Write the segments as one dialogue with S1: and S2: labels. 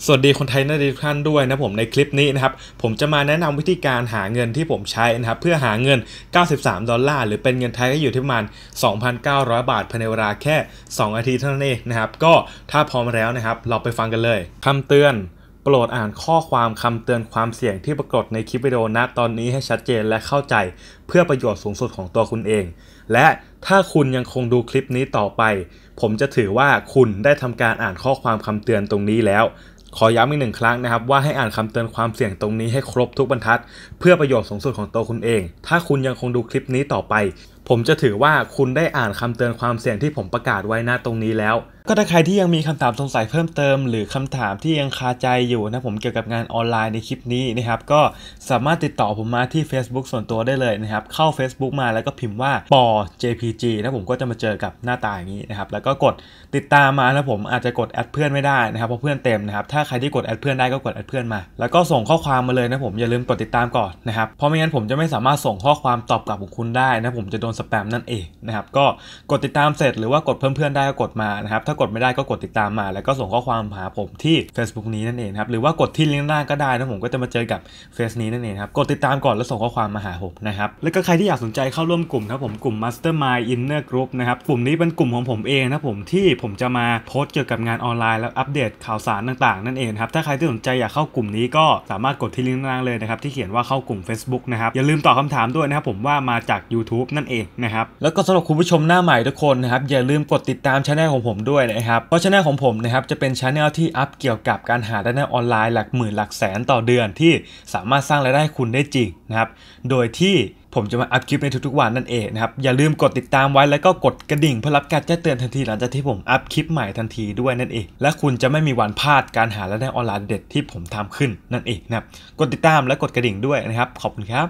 S1: สวัสดีคนไทยทุกท่านด้วยนะผมในคลิปนี้นะครับผมจะมาแนะนำวิธีการหาเงินที่ผมใช้นะครับเพื่อหาเงิน$93หรือเป็นเงินไทยก็อยู่ที่ประมาณ 2,900 บาทภายในเวลาแค่2 อาทิตย์เท่านั้นเองนะครับก็ถ้าพร้อมแล้วนะครับเราไปฟังกันเลยคำเตือนโปรดอ่านข้อความคำเตือนความเสี่ยงที่ปรากฏในคลิปวิดีโอณตอนนี้ให้ชัดเจนและเข้าใจเพื่อประโยชน์สูงสุดของตัวคุณเองและถ้าคุณยังคงดูคลิปนี้ต่อไปผมจะถือว่าคุณได้ทำการอ่านข้อความคำเตือนตรงนี้แล้วขอย้ำอีก1 ครั้งนะครับว่าให้อ่านคำเตือนความเสี่ยงตรงนี้ให้ครบทุกบรรทัดเพื่อประโยชน์สูงสุดของตัวคุณเองถ้าคุณยังคงดูคลิปนี้ต่อไปผมจะถือว่าคุณได้อ่านคำเตือนความเสี่ยงที่ผมประกาศไว้ณตรงนี้แล้วก็ถ้าใครที่ยังมีคำถามสงสัยเพิ่มเติมหรือคำถามที่ยังคาใจอยู่นะผมเกี่ยวกับงานออนไลน์ในคลิปนี้นะครับก็สามารถติดต่อผมมาที่ Facebook ส่วนตัวได้เลยนะครับเข้า Facebook มาแล้วก็พิมพ์ว่าปอ JPG นะผมก็จะมาเจอกับหน้าตาอย่างนี้นะครับแล้วก็กดติดตามมานะผมอาจจะกดแอดเพื่อนไม่ได้นะครับเพราะเพื่อนเต็มนะครับถ้าใครที่กดแอดเพื่อนได้ก็กดแอดเพื่อนมาแล้วก็ส่งข้อความมาเลยนะผมอย่าลืมกดติดตามก่อนนะครับเพราะไม่งั้นผมจะไม่สามารถส่งข้อความตอบกลับของคุณได้นะผมจะโดนสแปมนั่นเองนะครับก็กดติดตามเสร็จหรือว่ากดเพิ่มเพื่อนได้ก็กดมานะครับถ้ากดไม่ได้ก็กดติดตามมาแล้วก็ส่งข้อความหาผมที่ Facebook นี้นั่นเองครับหรือว่ากดที่ลิงก์หน้าก็ได้นะผมก็จะมาเจอกับเฟซนี้นั่นเองครับกดติดตามก่อนแล้วส่งข้อความมาหาผมนะครับแล้วก็ใครที่อยากสนใจเข้าร่วมกลุ่มครับผมกลุ่ม Mastermind Inner Group นะครับกลุ่มนี้เป็นกลุ่มของผมเองนะผมที่ผมจะมาโพสต์เกี่ยวกับงานออนไลน์แล้วอัปเดตข่าวสารต่างๆนั่นเองครับถ้าใครที่สนใจอยากเข้ากลุ่มนี้ก็สามารถกดที่ลิงก์ล่างเลยนะครับที่เขียนว่าเข้ากลุ่ม Facebook นะครับอย่าลืมตอบคำถามด้วยนะครับผมว่ามาจาก YouTube นั่นเองนะครับแล้วก็สำหรับคุณผู้ชมหน้าใหม่ทุกคนนะครับอย่าลืมกดติดตามช่องของผมด้วยนะครับเพราะช่องของผมนะครับจะเป็นช่องที่อัพเกี่ยวกับการหารายได้ออนไลน์หลักหมื่นหลักแสนต่อเดือนที่สามารถสร้างรายได้ให้คุณได้จริงนะครับโดยที่ผมจะมาอัพคลิปในทุกๆวันนั่นเองนะครับอย่าลืมกดติดตามไว้แล้วก็กดกระดิ่งเพื่อรับการแจ้งเตือนทันทีหลังจากที่ผมอัพคลิปใหม่ทันทีด้วยนั่นเองและคุณจะไม่มีวันพลาดการหารายได้ออนไลน์เด็ดที่ผมทำขึ้นนั่นเองนะครับกดติดตามและกดกระดิ่งด้วยนะครับขอบคุณครับ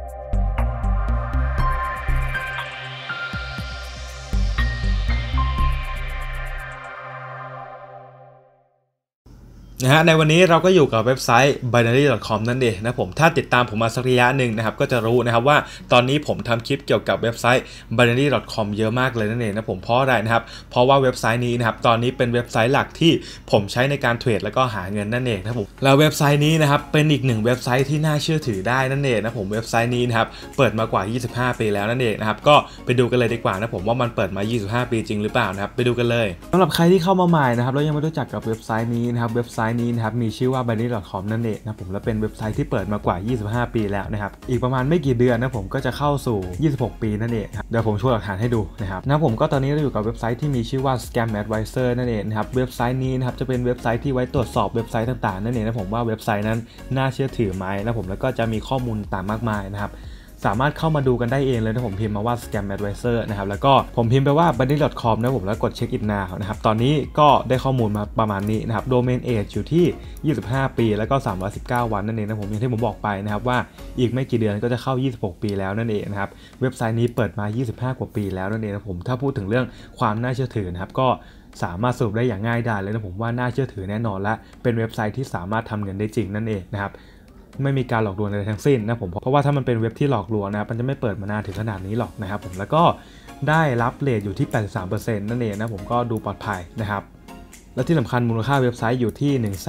S1: นะฮะในวันนี้เราก็อยู่กับเว็บไซต์ binary.com นั่นเองนะผมถ้าติดตามผมมาสักระยะหนึ่งนะครับก็จะรู้นะครับว่าตอนนี้ผมทำคลิปเกี่ยวกับเว็บไซต์ binary.com เยอะมากเลยนั่นเองนะผมเพราะอะไรนะครับเพราะว่าเว็บไซต์นี้นะครับตอนนี้เป็นเว็บไซต์หลักที่ผมใช้ในการเทรดแล้วก็หาเงินนั่นเองนะผมแล้วเว็บไซต์นี้นะครับเป็นอีก1เว็บไซต์ที่น่าเชื่อถือได้นั่นเองนะผมเว็บไซต์นี้นะครับเปิดมากว่า25 ปีแล้วนั่นเองนะครับก็ไปดูกันเลยดีกว่านะผมว่ามันเปิดมา25 ปีจริงหรือเปล่านะครับไปดูกันเลยสำหรับใครที่เข้ามาใหม่นะครับแล้วยังไม่รู้จักกับเว็บไซต์นี้นะครับเว็บไซต์นี้นะครับมีชื่อว่า binary.com นั่นเองนะผมและเป็นเว็บไซต์ที่เปิดมากว่า25 ปีแล้วนะครับอีกประมาณไม่กี่เดือนนะผมก็จะเข้าสู่26 ปีนั่นเองครับเดี๋ยวผมโชว์หลักฐานให้ดูนะครับนะผมก็ตอนนี้เราอยู่กับเว็บไซต์ที่มีชื่อว่า Scam Advisor นั่นเองนะครับเว็บไซต์นี้นะครับจะเป็นเว็บไซต์ที่ไว้ตรวจสอบเว็บไซต์ต่างๆนั่นเองนะผมว่าเว็บไซต์นั้นน่าเชื่อถือไหมนะผมแล้วก็จะมีข้อมูลต่างมากมายนะครับสามารถเข้ามาดูกันได้เองเลยนะผมพิมพ์มาว่า Scam Advisor นะครับแล้วก็ผมพิมพ์ไปว่า binary.com นะผมแล้วกด Check in now นะครับตอนนี้ก็ได้ข้อมูลมาประมาณนี้นะครับ Domain Age อยู่ที่25 ปีแล้วก็319 วันนั่นเองนะผมอย่างที่ผมบอกไปนะครับว่าอีกไม่กี่เดือนก็จะเข้า26 ปีแล้วนั่นเองนะครับเว็บไซต์นี้เปิดมา25 กว่าปีแล้วนั่นเองนะผมถ้าพูดถึงเรื่องความน่าเชื่อถือนะครับก็สามารถสรุปได้อย่างง่ายดายเลยนะผมว่าน่าเชื่อถือแน่นอนและเป็นเว็บไซต์ที่สามารถทำเงินได้จริงนั่นเองนะครับไม่มีการหลอกลวงอะไรทั้งสิ้นนะผมเพราะว่าถ้ามันเป็นเว็บที่หลอกลวงนะครับมันจะไม่เปิดมานานถึงขนาดนี้หรอกนะครับผมแล้วก็ได้รับเรทอยู่ที่ 83% นั่นเองนะผมก็ดูปลอดภัยนะครับและที่สำคัญมูลค่าเว็บไซต์อยู่ที่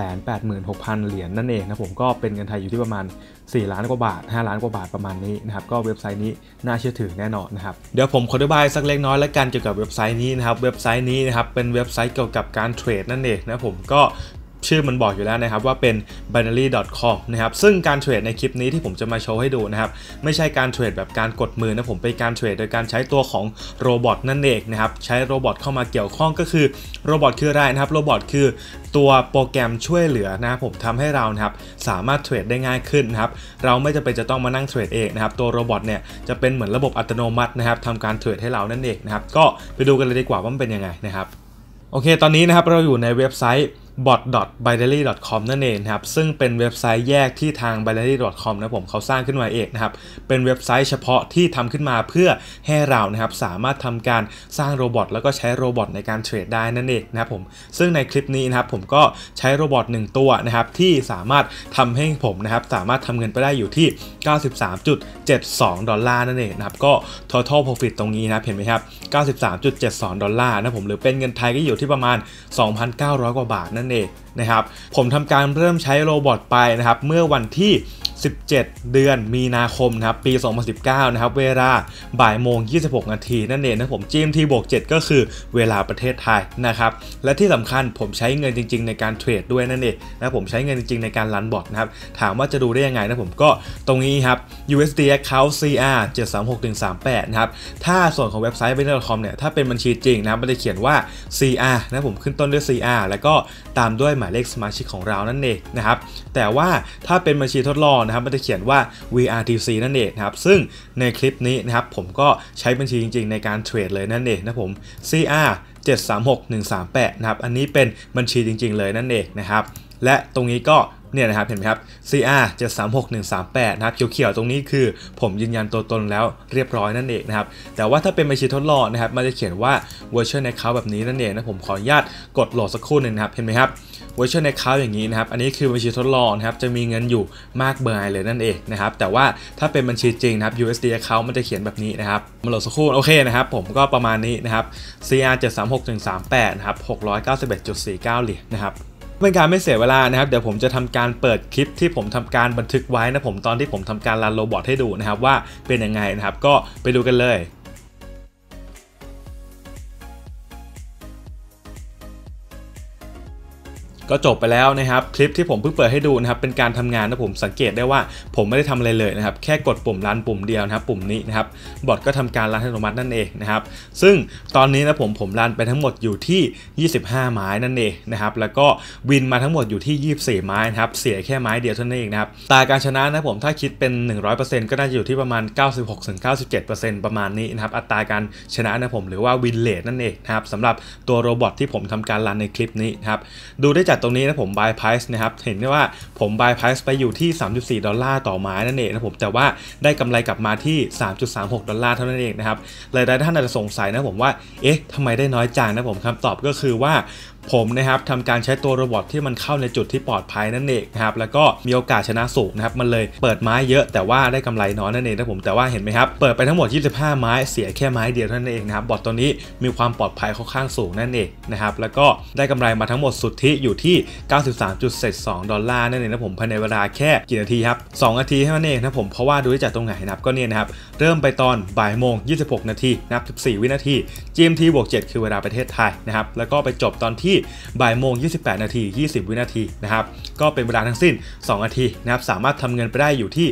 S1: 186,000 เหรียญนั่นเองนะผมก็เป็นเงินไทยอยู่ที่ประมาณ4 ล้านกว่าบาท5 ล้านกว่าบาทประมาณนี้นะครับก็เว็บไซต์นี้น่าเชื่อถือแน่นอนนะครับเดี๋ยวผมขออธิบายสักเล็กน้อยและกันเกี่ยวกับเว็บไซต์นี้นะครับเว็บไซต์นี้นะครับเป็นเว็บไซต์เกี่ยวกับการเทรดนั่นเองนะผมก็ชื่อมันบอกอยู่แล้วนะครับว่าเป็น binary.com นะครับซึ่งการเทรดในคลิปนี้ที่ผมจะมาโชว์ให้ดูนะครับไม่ใช่การเทรดแบบการกดมือนะผมเป็นการเทรดโดยการใช้ตัวของโรบอทนั่นเองนะครับใช้โรบอทเข้ามาเกี่ยวข้องก็คือโรบอทคืออะไรนะครับโรบอทคือตัวโปรแกรมช่วยเหลือนะผมทำให้เรานะครับสามารถเทรดได้ง่ายขึ้นนะครับเราไม่จำเป็นจะต้องมานั่งเทรดเองนะครับตัวโรบอทเนี่ยจะเป็นเหมือนระบบอัตโนมัตินะครับทำการเทรดให้เรานั่นเองนะครับก็ไปดูกันเลยดีกว่าว่ามันเป็นยังไงนะครับโอเคตอนนี้นะครับเราอยู่ในเว็บไซต์ bot.binary.com นั่นเองครับซึ่งเป็นเว็บไซต์แยกที่ทาง binary.com นะผมเขาสร้างขึ้นมาเองนะครับเป็นเว็บไซต์เฉพาะที่ทำขึ้นมาเพื่อให้เรานะครับสามารถทำการสร้างโรบอทแล้วก็ใช้โรบอทในการเทรดได้นั่นเองนะครับผมซึ่งในคลิปนี้นะครับผมก็ใช้โรบอท1ตัวนะครับที่สามารถทำให้ผมนะครับสามารถทำเงินไปได้อยู่ที่ $93.72 นั่นเองนะครับก็ total profit ตรงนี้นะเห็นไหมครับ $93.72 นะผมหรือเป็นเงินไทยก็อยู่ที่ประมาณ 2,900 กว่าบาทนั่นนั่นเองนะครับผมทำการเริ่มใช้โรบอทไปนะครับเมื่อวันที่17 เดือนมีนาคมนะครับปี 2019 นะครับเวลาบ่ายโมง 26 นาทีนั่นเองนะผม GMT+7 ก็คือเวลาประเทศไทยนะครับและที่สำคัญผมใช้เงินจริงๆในการเทรดด้วยนั่นเองนะผมใช้เงินจริงๆในการรันบอทนะครับถามว่าจะดูได้ยังไงนะผมก็ตรงนี้ครับ USD account CR 736138นะครับถ้าส่วนของเว็บไซต์ Binance.com เนี่ยถ้าเป็นบัญชีจริงนะครับมันจะเขียนว่า CR นะผมขึ้นต้นด้วย CR แล้วก็ตามด้วยหมายเลขสมาชิกของเรานั่นเองนะครับแต่ว่าถ้าเป็นบัญชีทดลองนะครับมันจะเขียนว่า VRTC นั่นเองนะครับซึ่งในคลิปนี้นะครับผมก็ใช้บัญชีจริงๆในการเทรดเลยนั่นเองนะผม CR 736138นะครับอันนี้เป็นบัญชีจริงๆเลยนั่นเองนะครับและตรงนี้ก็เนี่ยนะครับเห็นไหมครับ CR 736138นะครับเขียวๆตรงนี้คือผมยืนยันตัวตนแล้วเรียบร้อยนั่นเองนะครับแต่ว่าถ้าเป็นบัญชีทดลองนะครับมันจะเขียนว่า Virtual Account แบบนี้นั่นเองนะผมขออนุญาตกดโหลดสักครู่นึงนะครับเห็นไหมครับ Virtual Account อย่างนี้นะครับอันนี้คือบัญชีทดลองนะครับจะมีเงินอยู่มากมายเลยนั่นเองนะครับแต่ว่าถ้าเป็นบัญชีจริงนะครับ USD Account มันจะเขียนแบบนี้นะครับมาโหลดสักครู่โอเคนะครับผมก็ประมาณนี้นะครับ CR 736138นะครับ691.49 เหรียญนะครับเป็นการไม่เสียเวลานะครับเดี๋ยวผมจะทำการเปิดคลิปที่ผมทำการบันทึกไว้นะผมตอนที่ผมทำการรันโรบอทให้ดูนะครับว่าเป็นยังไงนะครับก็ไปดูกันเลยก็จบไปแล้วนะครับคลิปที่ผมเพิ่งเปิดให้ดูนะครับเป็นการทำงานนะผมสังเกตได้ว่าผมไม่ได้ทำอะไรเลยนะครับแค่กดปุ่มรันปุ่มเดียวนะครับปุ่มนี้นะครับบอทก็ทำการรันอัตโนมัตินั่นเองนะครับซึ่งตอนนี้นะผมรันไปทั้งหมดอยู่ที่25ไม้นั่นเองนะครับแล้วก็วินมาทั้งหมดอยู่ที่24ไม้นะครับเสียแค่ไม้เดียวเท่านั้นเองนะครับตาการชนะนะผมถ้าคิดเป็น 100% ก็น่าจะอยู่ที่ประมาณ 96-97% ประมาณนี้นะครับอัตราการชนะนะผมหรือว่าวินเรทนั่นเองนะครับสำหรับตัวโรบอทที่ผมทำการรันในคลิปนี้นะครับดูได้จากตรงนี้นะผม buy price นะครับเห็นได้ว่าผม buy price ไปอยู่ที่$34ต่อไม้นั่นเองนะผมแต่ว่าได้กำไรกลับมาที่$3.36เท่านั้นเองนะครับหลายท่านอาจจะสงสัยนะผมว่าเอ๊ะทำไมได้น้อยจังนะผมคำตอบก็คือว่าผมนะครับทำการใช้ตัวโรบอทที่มันเข้าในจุดที่ปลอดภัยนั่นเองนะครับแล้วก็มีโอกาสชนะสูงนะครับมันเลยเปิดไม้เยอะแต่ว่าได้กำไรน้อยนั่นเองนะผมแต่ว่าเห็นไหมครับเปิดไปทั้งหมด25ไม้เสียแค่ไม้เดียวเท่านั้นเองนะครับบอทตัวนี้มีความปลอดภัยค่อนข้างสูงนั่นเองนะครับแล้วก็ได้กำไรมาทั้งหมดสุทธิอยู่ที่$93.72นั่นเองนะผมภายในเวลาแค่กี่นาทีครับ2นาทีเท่านั้นเองนะผมเพราะว่าดูได้จากตรงไหนนะครับก็เนี่ยนะครับเริ่มไปตอนบ่ายโมง26นาทีนับ14วินาที GMT+7 คือเวลาประเทศไทยนะครับแล้วก็ไปจบตอนที่บ่ายโมง28นาที20วินาทีนะครับก็เป็นเวลาทั้งสิ้น2นาทีนะครับสามารถทำเงินไปได้อยู่ที่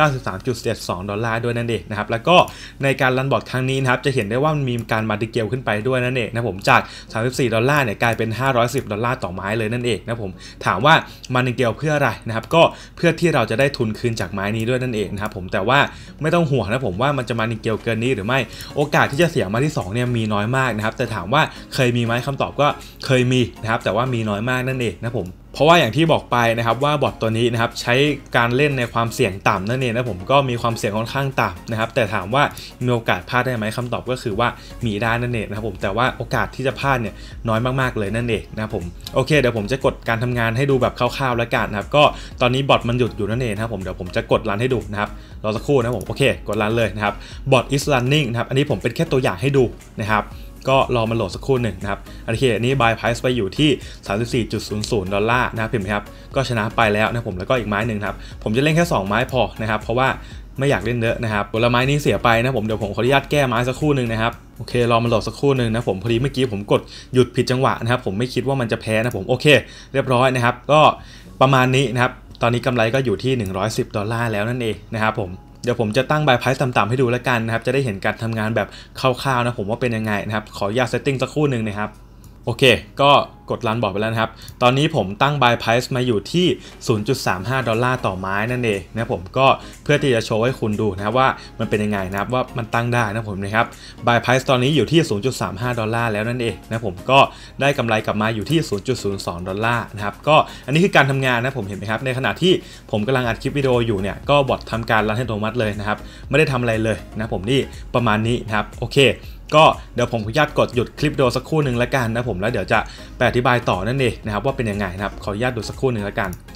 S1: $93.72ด้วยนั่นเองนะครับแล้วก็ในการรันบอทครั้งนี้นะครับจะเห็นได้ว่ามันมีการมาดิเกลขึ้นไปด้วยนั่นเองนะผมจาก$34เนี่ยกลายเป็น$510ต่อไม้เลยนั่นเองนะผมถามว่ามาดิเกลเพื่ออะไรนะครับก็เพื่อที่เราจะได้ทุนคืนจากไม้นี้ด้วยนั่นเองนะครับผมแต่ว่าไม่ต้องห่วงนะผมว่ามันจะมาดิเกลเกินนี้หรือไม่โอกาสที่จะเสียมาที่2เนี่ยมีน้อยมากนะครับแต่ถามว่าเคยมีไหมคำตอบก็เคยมีนะครับแต่ว่ามีน้อยมากนั่นเองนะผมเพราะว่าอย่างที่บอกไปนะครับว่าบอทตัวนี้นะครับใช้การเล่นในความเสี่ยงต่ำนั่นเองนะผมก็มีความเสี่ยงค่อนข้างต่ำนะครับแต่ถามว่ามีโอกาสพลาดได้ไหมคำตอบก็คือว่ามีได้นั่นเองนะครับผมแต่ว่าโอกาสที่จะพลาดเนี่ยน้อยมากๆเลยนั่นเองนะครับผมโอเคเดี๋ยวผมจะกดการทำงานให้ดูแบบคร่าวๆแล้วกันนะครับก็ตอนนี้บอทมันหยุดอยู่นั่นเองนะครับผมเดี๋ยวผมจะกดรันให้ดูนะครับรอสักครู่นะผมโอเคกดรันเลยนะครับบอท is running นะครับอันนี้ผมเป็นแค่ตัวอย่างให้ดูนะครับก็รอมันโหลดสักครู่หนึ่งนะครับโอเคอันนี้ buy price ไปอยู่ที่$34.00นะครับเห็นไหมครับก็ชนะไปแล้วนะผมแล้วก็อีกไม้หนึ่งครับผมจะเล่นแค่2ไม้พอนะครับเพราะว่าไม่อยากเล่นเยอะนะครับผลไม้นี้เสียไปนะผมเดี๋ยวผมขออนุญาตแก้ไม้สักครู่หนึ่งนะครับโอเครอมันโหลดสักครู่หนึ่งนะผมพอดีเมื่อกี้ผมกดหยุดผิดจังหวะนะครับผมไม่คิดว่ามันจะแพ้นะผมโอเคเรียบร้อยนะครับก็ประมาณนี้นะครับตอนนี้กำไรก็อยู่ที่$110แล้วนั่นเองนะครับผมเดี๋ยวผมจะตั้ง buy price ต่ำๆให้ดูแล้วกันนะครับจะได้เห็นการทำงานแบบคร่าวๆนะผมว่าเป็นยังไงนะครับขออนุญาต setting สักครู่หนึ่งนะครับโอเคก็กดรันบอทไปแล้วนะครับตอนนี้ผมตั้ง buy price มาอยู่ที่$0.35ต่อไม้นั่นเองนะผมก็เพื่อที่จะโชว์ให้คุณดูนะครับว่ามันเป็นยังไงนะครับว่ามันตั้งได้นะผมนะครับ buy price ตอนนี้อยู่ที่$0.35แล้วนั่นเองนะผมก็ได้กำไรกลับมาอยู่ที่$0.02นะครับก็อันนี้คือการทำงานนะผมเห็นไหมครับในขณะที่ผมกำลังอัดคลิปวิดีโออยู่เนี่ยก็บอททำการรันให้อัตโนมัติเลยนะครับไม่ได้ทำอะไรเลยนะผมนี่ประมาณนี้นะครับโอเคก็เดี๋ยวผมขออนุญาตกดหยุดคลิปวิดีโอสักครู่หนึ่งแล้วกันนะผมแล้วเดี๋ยวจะไปอธิบายต่อนั่นเองนะครับว่าเป็นยังไงนะครับขออนุญาตดูสักครู่หนึ่งแล้วกันโ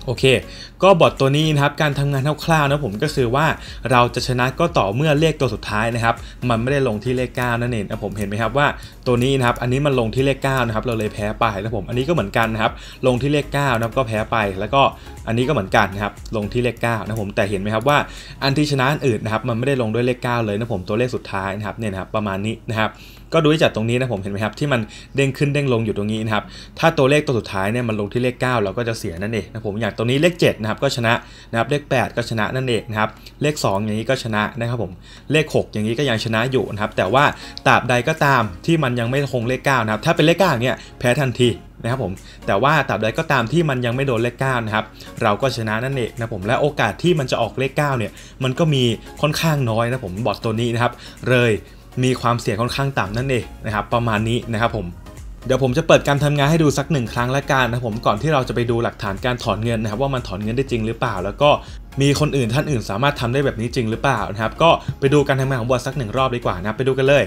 S1: โอเคก็บอทตัวนี้นะครับการทำงานคร่าวๆนะผมก็คือว่าเราจะชนะก็ต่อเมื่อเลขตัวสุดท้ายนะครับมันไม่ได้ลงที่เลข9นั่นเองนะผมเห็นไหมครับว่าตัวนี้นะครับอันนี้มันลงที่เลข9นะครับเราเลยแพ้ไปนะผมอันนี้ก็เหมือนกันนะครับลงที่เลข9นะครับก็แพ้ไปแล้วก็อันนี้ก็เหมือนกันนะครับลงที่เลข9นะผมแต่เห็นไหมครับว่าอันที่ชนะอื่นนะครับมันไม่ได้ลงด้วยเลข9เลยนะผมตัวเลขสุดท้ายนะครับเนี่ยนะครับประมาณนี้นะครับก็ดูจากตรงนี้นะผมเห็นไหมครับที่มันเด้งขึ้นเด้งลงอยู่ตรงนี้นะครับถ้าตัวเลขตัวสุดท้ายเนี่ยมันลงที่เลข9เราก็จะเสียนั่นเองนะผมอย่างตัวนี้เลข7นะครับก็ชนะนะครับเลข8ก็ชนะนั่นเองนะครับเลข2อย่างนี้ก็ชนะนะครับผมเลข6อย่างนี้ก็ยังชนะอยู่นะครับแต่ว่าตราบใดก็ตามที่มันยังไม่คงเลข9นะครับถ้าเป็นเลข9เนี่ยแพ้ทันทีนะครับผมแต่ว่าตราบใดก็ตามที่มันยังไม่โดนเลข9นะครับเราก็ชนะนั่นเองนะผมและโอกาสที่มันจะออกเลข9เนี่ยมันก็มีค่อนข้างน้อยนะผมบอทตัวนี้นะครับเลยมีความเสี่ยงค่อนข้างต่ำนั่นเองนะครับประมาณนี้นะครับผมเดี๋ยวผมจะเปิดการทำงานให้ดูสัก1ครั้งละกันนะผมก่อนที่เราจะไปดูหลักฐานการถอนเงินนะครับว่ามันถอนเงินได้จริงหรือเปล่าแล้วก็มีคนอื่นท่านอื่นสามารถทำได้แบบนี้จริงหรือเปล่านะครับก็ไปดูการทำงานของบอทสัก1รอบดีกว่านะไปดูกันเลย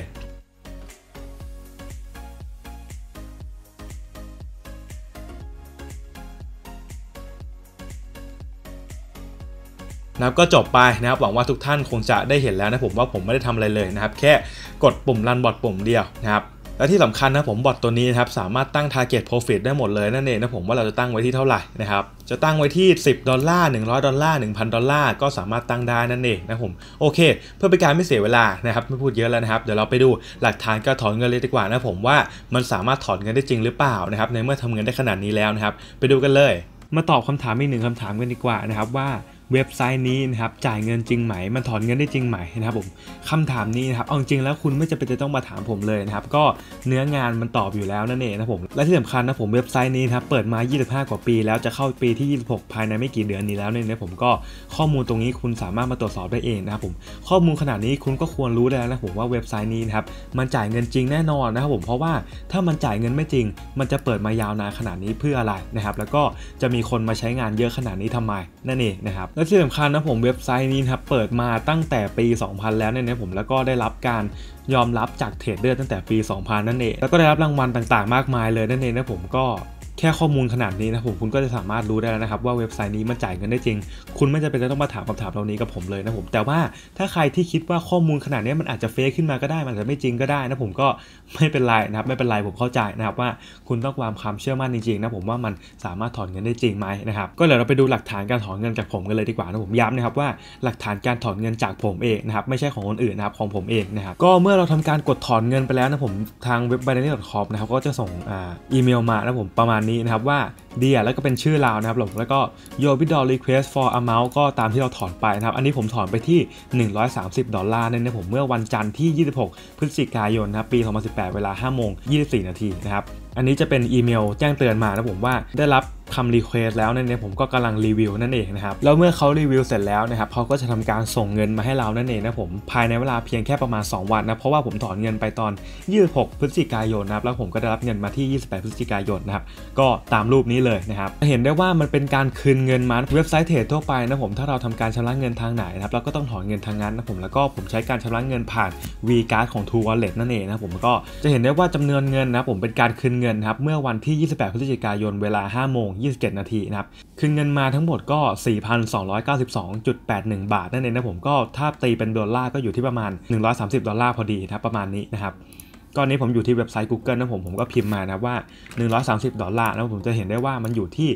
S1: นะครับก็จบไปนะครับหวังว่าทุกท่านคงจะได้เห็นแล้วนะผมว่าผมไม่ได้ทำอะไรเลยนะครับแค่กดปุ่มรันบอทปุ่มเดียวนะครับและที่สำคัญนะผมบอทตัวนี้นะครับสามารถตั้ง target profit ได้หมดเลยนั่นเองนะผมว่าเราจะตั้งไว้ที่เท่าไหร่นะครับจะตั้งไว้ที่$10 $100 $1,000 ก็สามารถตั้งได้นั่นเองนะผมโอเคเพื่อเป็นการไม่เสียเวลานะครับไม่พูดเยอะแล้วนะครับเดี๋ยวเราไปดูหลักฐานการถอนเงินเลยดีกว่านะผมว่ามันสามารถถอนเงินได้จริงหรือเปล่านะครับในเมื่อทำเงินได้ขนาดนี้แล้วนะครับไปดูกันเลยมาตอบคำถามอีก1คำถามกันดีกว่านะครับว่าเว็บไซต์นี้นะครับจ่ายเงินจริงไหมมันถอนเงินได้จริงไหมนะครับผมคำถามนี้นะครับเอาจริงแล้วคุณไม่จำเป็นจะต้องมาถามผมเลยนะครับก็เนื้องานมันตอบอยู่แล้วนั่นเองนะผมและที่สำคัญนะผมเว็บไซต์นี้นะครับเปิดมา25กว่าปีแล้วจะเข้าปีที่26ภายในไม่กี่เดือนนี้แล้วเนี่ยนะผมก็ข้อมูลตรงนี้คุณสามารถมาตรวจสอบได้เองนะครับผมข้อมูลขนาดนี้คุณก็ควรรู้ได้แล้วนะผมว่าเว็บไซต์นี้นะครับมันจ่ายเงินจริงแน่นอนนะครับผมเพราะว่าถ้ามันจ่ายเงินไม่จริงมันจะเปิดมายาวนานขนาดนี้เพื่ออะไรนะครับแล้วก็จะมีคนมาใช้งานเยอะขนาดนี้ทำไมนั่นเองนะครับและที่สำคัญนะผมเว็บไซต์นี้ครับเปิดมาตั้งแต่ปี 2000 แล้วเนี่ยนะผมแล้วก็ได้รับการยอมรับจากเทรดเดอร์ตั้งแต่ปี 2000 นั่นเองแล้วก็ได้รับรางวัลต่างๆมากมายเลยนั่นเองนะผมก็แค่ข้อมูลขนาดนี้นะผมคุณก็จะสามารถรู้ได้แล้วนะครับว่าเว็บไซต์นี้มันจ่ายเงินได้จริงคุณไม่จำเป็นต้องมาถามคำถามเหล่านี้กับผมเลยนะผมแต่ว่าถ้าใครที่คิดว่าข้อมูลขนาดนี้มันอาจจะเฟกขึ้นมาก็ได้มันอาจจะไม่จริงก็ได้นะผมก็ไม่เป็นไรนะครับไม่เป็นไรผมเข้าใจนะครับว่าคุณต้องความเชื่อมั่นจริงๆนะผมว่ามันสามารถถอนเงินได้จริงไหมนะครับก็เดี๋ยวเราไปดูหลักฐานการถอนเงินจากผมกันเลยดีกว่านะผมย้ำนะครับว่าหลักฐานการถอนเงินจากผมเองนะครับไม่ใช่ของคนอื่นนะครับของผมเองนะครับก็เมื่อเราทำการกดถอนเงินไปแล้วนะผมทางเว็บ binary.com นะครับก็จะส่งอีเมลมานะผมประมาณนี้นะครับว่าเดียแล้วก็เป็นชื่อเรานะครับผมแล้วก็ your withdrawal request for amount ก็ตามที่เราถอนไปนะครับอันนี้ผมถอนไปที่$130นั่นนะผมเมื่อวันจันทร์ที่26พฤศจิกายนนะครับปี2018เวลา 5:24 นาทีนะครับอันนี้จะเป็นอีเมลแจ้งเตือนมานะผมว่าได้รับคำรีเควสแล้วนั่นเองผมก็กำลังรีวิวนั่นเองนะครับแล้วเมื่อเขารีวิวเสร็จแล้วนะครับเขาก็จะทำการส่งเงินมาให้เรานั่นเองนะผมภายในเวลาเพียงแค่ประมาณ2วันนะเพราะว่าผมถอนเงินไปตอน26พฤศจิกายนนะครับแล้วผมก็ได้รับเงินมาที่28พฤศจิกายนนะครับก็ตามรูปนี้เลยนะครับเห็นได้ว่ามันเป็นการคืนเงินมาเว็บไซต์เทรดทั่วไปนะผมถ้าเราทำการชำระเงินทางไหนนะครับเราก็ต้องถอนเงินทางนั้นนะผมแล้วก็ผมใช้การชำระเงินผ่าน V-Card ของ True Wallet นั่นเองนะผมก็จะเห็นได้ว่าจำนวนเงินนะผมเป็นการคืนเงินครับเมื่อวันที่28พฤศจิกายนเวลา 5:27 นาทีนะครับคืนเงินมาทั้งหมดก็ $4,292.81 บาทนั่นเองนะผมก็ถ้าตีเป็นดอลลาร์ก็อยู่ที่ประมาณ$130พอดีนะครับประมาณนี้นะครับก้อนนี้ผมอยู่ที่เว็บไซต์ Google นะผมก็พิมพ์มานะว่า$130นะผมจะเห็นได้ว่ามันอยู่ที่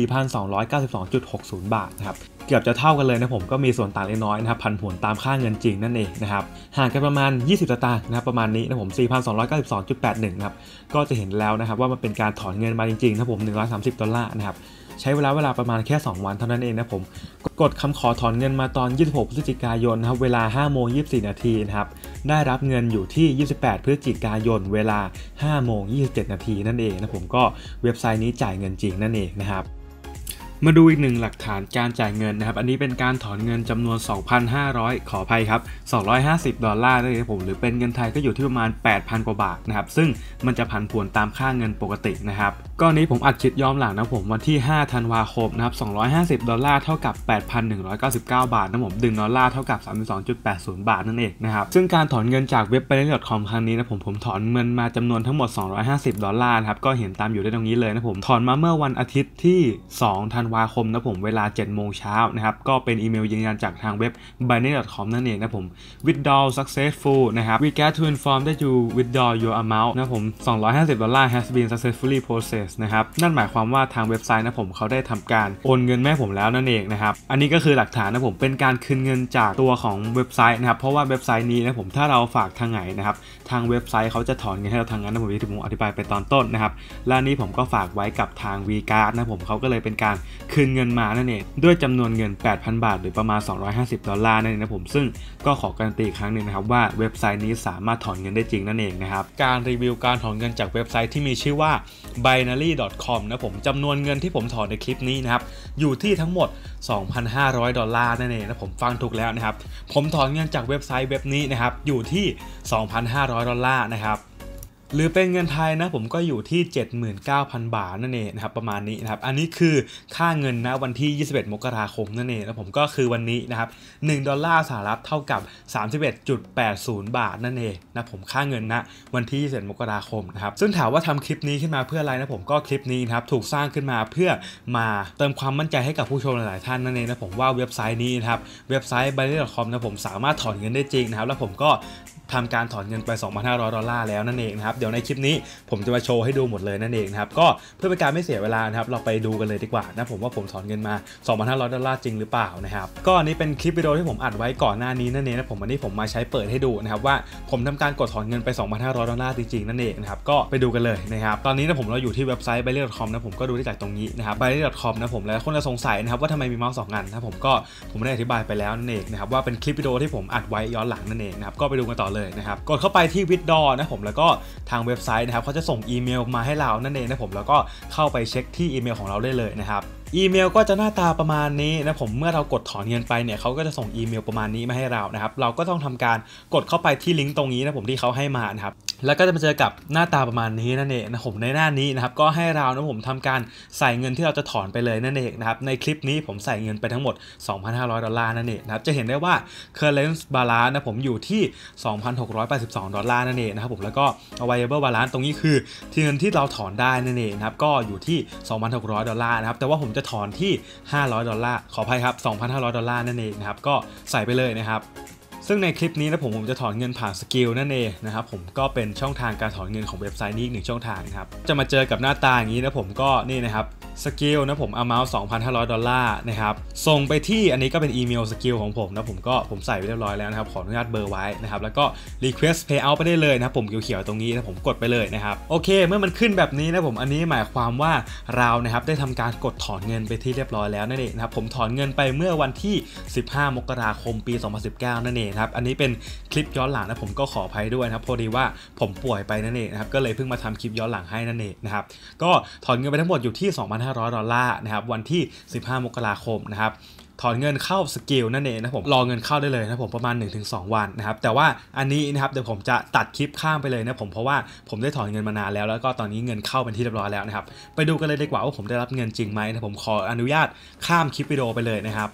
S1: $4,292.60 บาทนะครับเกือบจะเท่ากันเลยนะผมก็มีส่วนต่างเล็กน้อยนะครับผันผวนตามค่าเงินจริงนั่นเองนะครับห่างกันประมาณ20สตางค์นะครับประมาณนี้นะผม $4,292.81 นะครับก็จะเห็นแล้วนะครับว่ามันเป็นการถอนเงินมาจริงๆนะผม$130นะครับใช้เวลาประมาณแค่2วันเท่านั้นเองนะผมกดคำขอถอนเงินมาตอน26พฤศจิกายนนะครับเวลา 5:24 นาทีนะครับได้รับเงินอยู่ที่28พฤศจิกายนเวลา 5:27 นาทีนั่นเองนะผมก็เว็บไซต์นี้จ่ายเงินจริงนั่นเองนะครับมาดูอีกหนึ่งหลักฐานการจ่ายเงินนะครับอันนี้เป็นการถอนเงินจำนวน 2,500 ขออภัยครับ$250นั่นเองผมหรือเป็นเงินไทยก็อยู่ที่ประมาณ 8,000 กว่าบาทนะครับซึ่งมันจะผันผวนตามค่าเงินปกตินะครับก้อนนี้ผมอัดคลิปย้อนหลังนะผมวันที่5ธันวาคมนะครับ$250เท่ากับ 8,199 บาทนะผม$1เท่ากับ 32.80 บาทนั่นเองนะครับซึ่งการถอนเงินจากเว็บ binary.com ครั้งนี้นะผมถอนเงินมาจำนวนทั้งหมด$250นะครับก็เห็นตามอยู่ได้ตรงนี้เลยนะผมถอนมาเมื่อวันอาทิตย์ที่2ธันวาคมนะผมเวลา 7 โมงเช้านะครับก็เป็นอีเมลยืนยันจากทางเว็บ binary.com นั่นเองนะผม withdrawal successful นะครับ we get to inform that you withdraw your amount นะผม$250 has been successfully processed นะครับนั่นหมายความว่าทางเว็บไซต์นะผมเขาได้ทำการโอนเงินแม่ผมแล้วนั่นเองนะครับอันนี้ก็คือหลักฐานนะผมเป็นการคืนเงินจากตัวของเว็บไซต์นะครับเพราะว่าเว็บไซต์นี้นะผมถ้าเราฝากทางไหนนะครับทางเว็บไซต์เขาจะถอนเงินให้เราทางนั้นนะผมที่ผมอธิบายไปตอนต้นนะครับและนี้ผมก็ฝากไว้กับทาง Vcard นะผมเขาก็เลยเป็นการคืนเงินมานั่นเองด้วยจำนวนเงิน 8,000 บาทหรือประมาณ$250นั่นเองนะผมซึ่งก็ขอการันตีอีกครั้งหนึ่งนะครับว่าเว็บไซต์นี้สามารถถอนเงินได้จริงนั่นเองนะครับการรีวิวการถอนเงินจากเว็บไซต์ที่มีชื่อว่า binary.com นะผมจำนวนเงินที่ผมถอนในคลิปนี้นะครับอยู่ที่ทั้งหมด$2,500นั่นเองนะผมฟังถูกแล้วนะครับผมถอนเงินจากเว็บไซต์เว็บนี้นะครับอยู่ที่$2,500นะครับหรือเป็นเงินไทยนะผมก็อยู่ที่ 79,000 บาทนั่นเองนะครับประมาณนี้นะครับอันนี้คือค่าเงินนะวันที่21 มกราคมนั่นเองนะผมก็คือวันนี้นะครับ$1สหรัฐเท่ากับ 31.80 บาทนั่นเองนะผมค่าเงินนะวันที่21 มกราคมนะครับซึ่งถามว่าทำคลิปนี้ขึ้นมาเพื่ออะไรนะผมก็คลิปนี้นะครับถูกสร้างขึ้นมาเพื่อมาเติมความมั่นใจให้กับผู้ชมหลายๆท่านนั่นเองนะผมว่าเว็บไซต์นี้นะครับเว็บไซต์ binary.com นะผมสามารถถอนเงินได้จริงนะครับแล้วผมก็ทำการถอนเงินไป$2,500แล้วนั่นเองนะครับเดี๋ยวในคลิปนี้ผมจะมาโชว์ให้ดูหมดเลยนั่นเองนะครับก็เพื่อเป็นการไม่เสียเวลานะครับเราไปดูกันเลยดีกว่านะผมว่าผมถอนเงินมา$2,500จริงหรือเปล่านะครับก็อันนี้เป็นคลิปวิดีโอที่ผมอัดไว้ก่อนหน้านี้นั่นเองนะผมวันนี้ผมมาใช้เปิดให้ดูนะครับว่าผมทำการกดถอนเงินไป$2,500จริงๆนั่นเองนะครับก็ไปดูกันเลยนะครับตอนนี้นะผมเราอยู่ที่เว็บไซต์ binary.com นะผมก็ดูได้จากตรงนี้นะครับ binary.com นะผมแล้วคนจะสงสัยนะครับว่าทำไมมีเมาส์2อันนะผมได้อธิบายไปแล้วนั่นเองนะครับว่าเป็นคลิปวิดีโอที่ผมอัดไว้ย้อนหลังนั่นเองนะครับก็ไปดูกันต่อเลยนะครับกดเข้าไปที่ withdraw นะผมแล้วก็ทางเว็บไซต์นะครับเขาจะส่งอีเมลมาให้เรานั่นเองนะผมแล้วก็เข้าไปเช็คที่อีเมลของเราได้เลยนะครับอีเมลก็จะหน้าตาประมาณนี้นะผมเมื่อเรากดถอนเงินไปเนี่ยเขาก็จะส่งอีเมลประมาณนี้มาให้เรานะครับเราก็ต้องทำการกดเข้าไปที่ลิงก์ตรงนี้นะผมที่เขาให้มานะครับแล้วก็จะมาเจอกับหน้าตาประมาณนี้นั่นเองนะผมในหน้านี้นะครับก็ให้เรานะผมทำการใส่เงินที่เราจะถอนไปเลยนั่นเองนะครับในคลิปนี้ผมใส่เงินไปทั้งหมด$2,500นั่นเองนะครับจะเห็นได้ว่า current balance นะผมอยู่ที่$2,682นั่นเองนะครับผมแล้วก็ available balance ตรงนี้คือที่เงินที่เราถอนได้นั่นเองนะครับก็อยู่ที่$2,600นะครับแต่ว่าผมจะถอนที่$500ขออภัยครับ$2,500นั่นเองนะครับก็ใส่ไปเลยนะครับซึ่งในคลิปนี้นะผมจะถอนเงินผ่านสกิลนั่นเองนะครับผมก็เป็นช่องทางการถอนเงินของเว็บไซต์นี้อีกหนึ่งช่องทางนะครับจะมาเจอกับหน้าตาอย่างนี้นะผมก็นี่นะครับสกิลนะผม amount $2,500นะครับส่งไปที่อันนี้ก็เป็นอีเมลสกิลของผมนะผมใส่ไปเรียบร้อยแล้วนะครับขออนุญาตเบอร์ไว้นะครับแล้วก็ request payout ไปได้เลยนะผมเขียวๆตรงนี้นะผมกดไปเลยนะครับโอเคเมื่อมันขึ้นแบบนี้นะผมอันนี้หมายความว่าเรานะครับได้ทำการกดถอนเงินไปที่เรียบร้อยแล้วนั่นเองนะครับผมถอนเงินไปเมื่อวันที่15 มกราคมปี 2019นั่นเองครับอันนี้เป็นคลิปย้อนหลังนะผมก็ขออภัยด้วยนะครับพอดีว่าผมป่วยไปนั่นเองนะครับก็เลยเพิ่งมาทำคลิปย้อนหลังให้นั่นเองนะครับก็ถอนเงินไปทั้งหมดอยู่ที่$2,500นะครับวันที่15 มกราคมนะครับถอนเงินเข้าสกิลนั่นเองนะผมรอเงินเข้าได้เลยนะผมประมาณ 1-2 วันนะครับแต่ว่าอันนี้นะครับเดี๋ยวผมจะตัดคลิปข้ามไปเลยนะผมเพราะว่าผมได้ถอนเงินมานานแล้วก็ตอนนี้เงินเข้าเป็นที่เรียบร้อยแล้วนะครับไปดูกันเลยดีกว่าว่าผมได้รับเงินจริงไหมนะผมขออนุญาตข้ามคลิปวิดีโอไปเลยนะครับ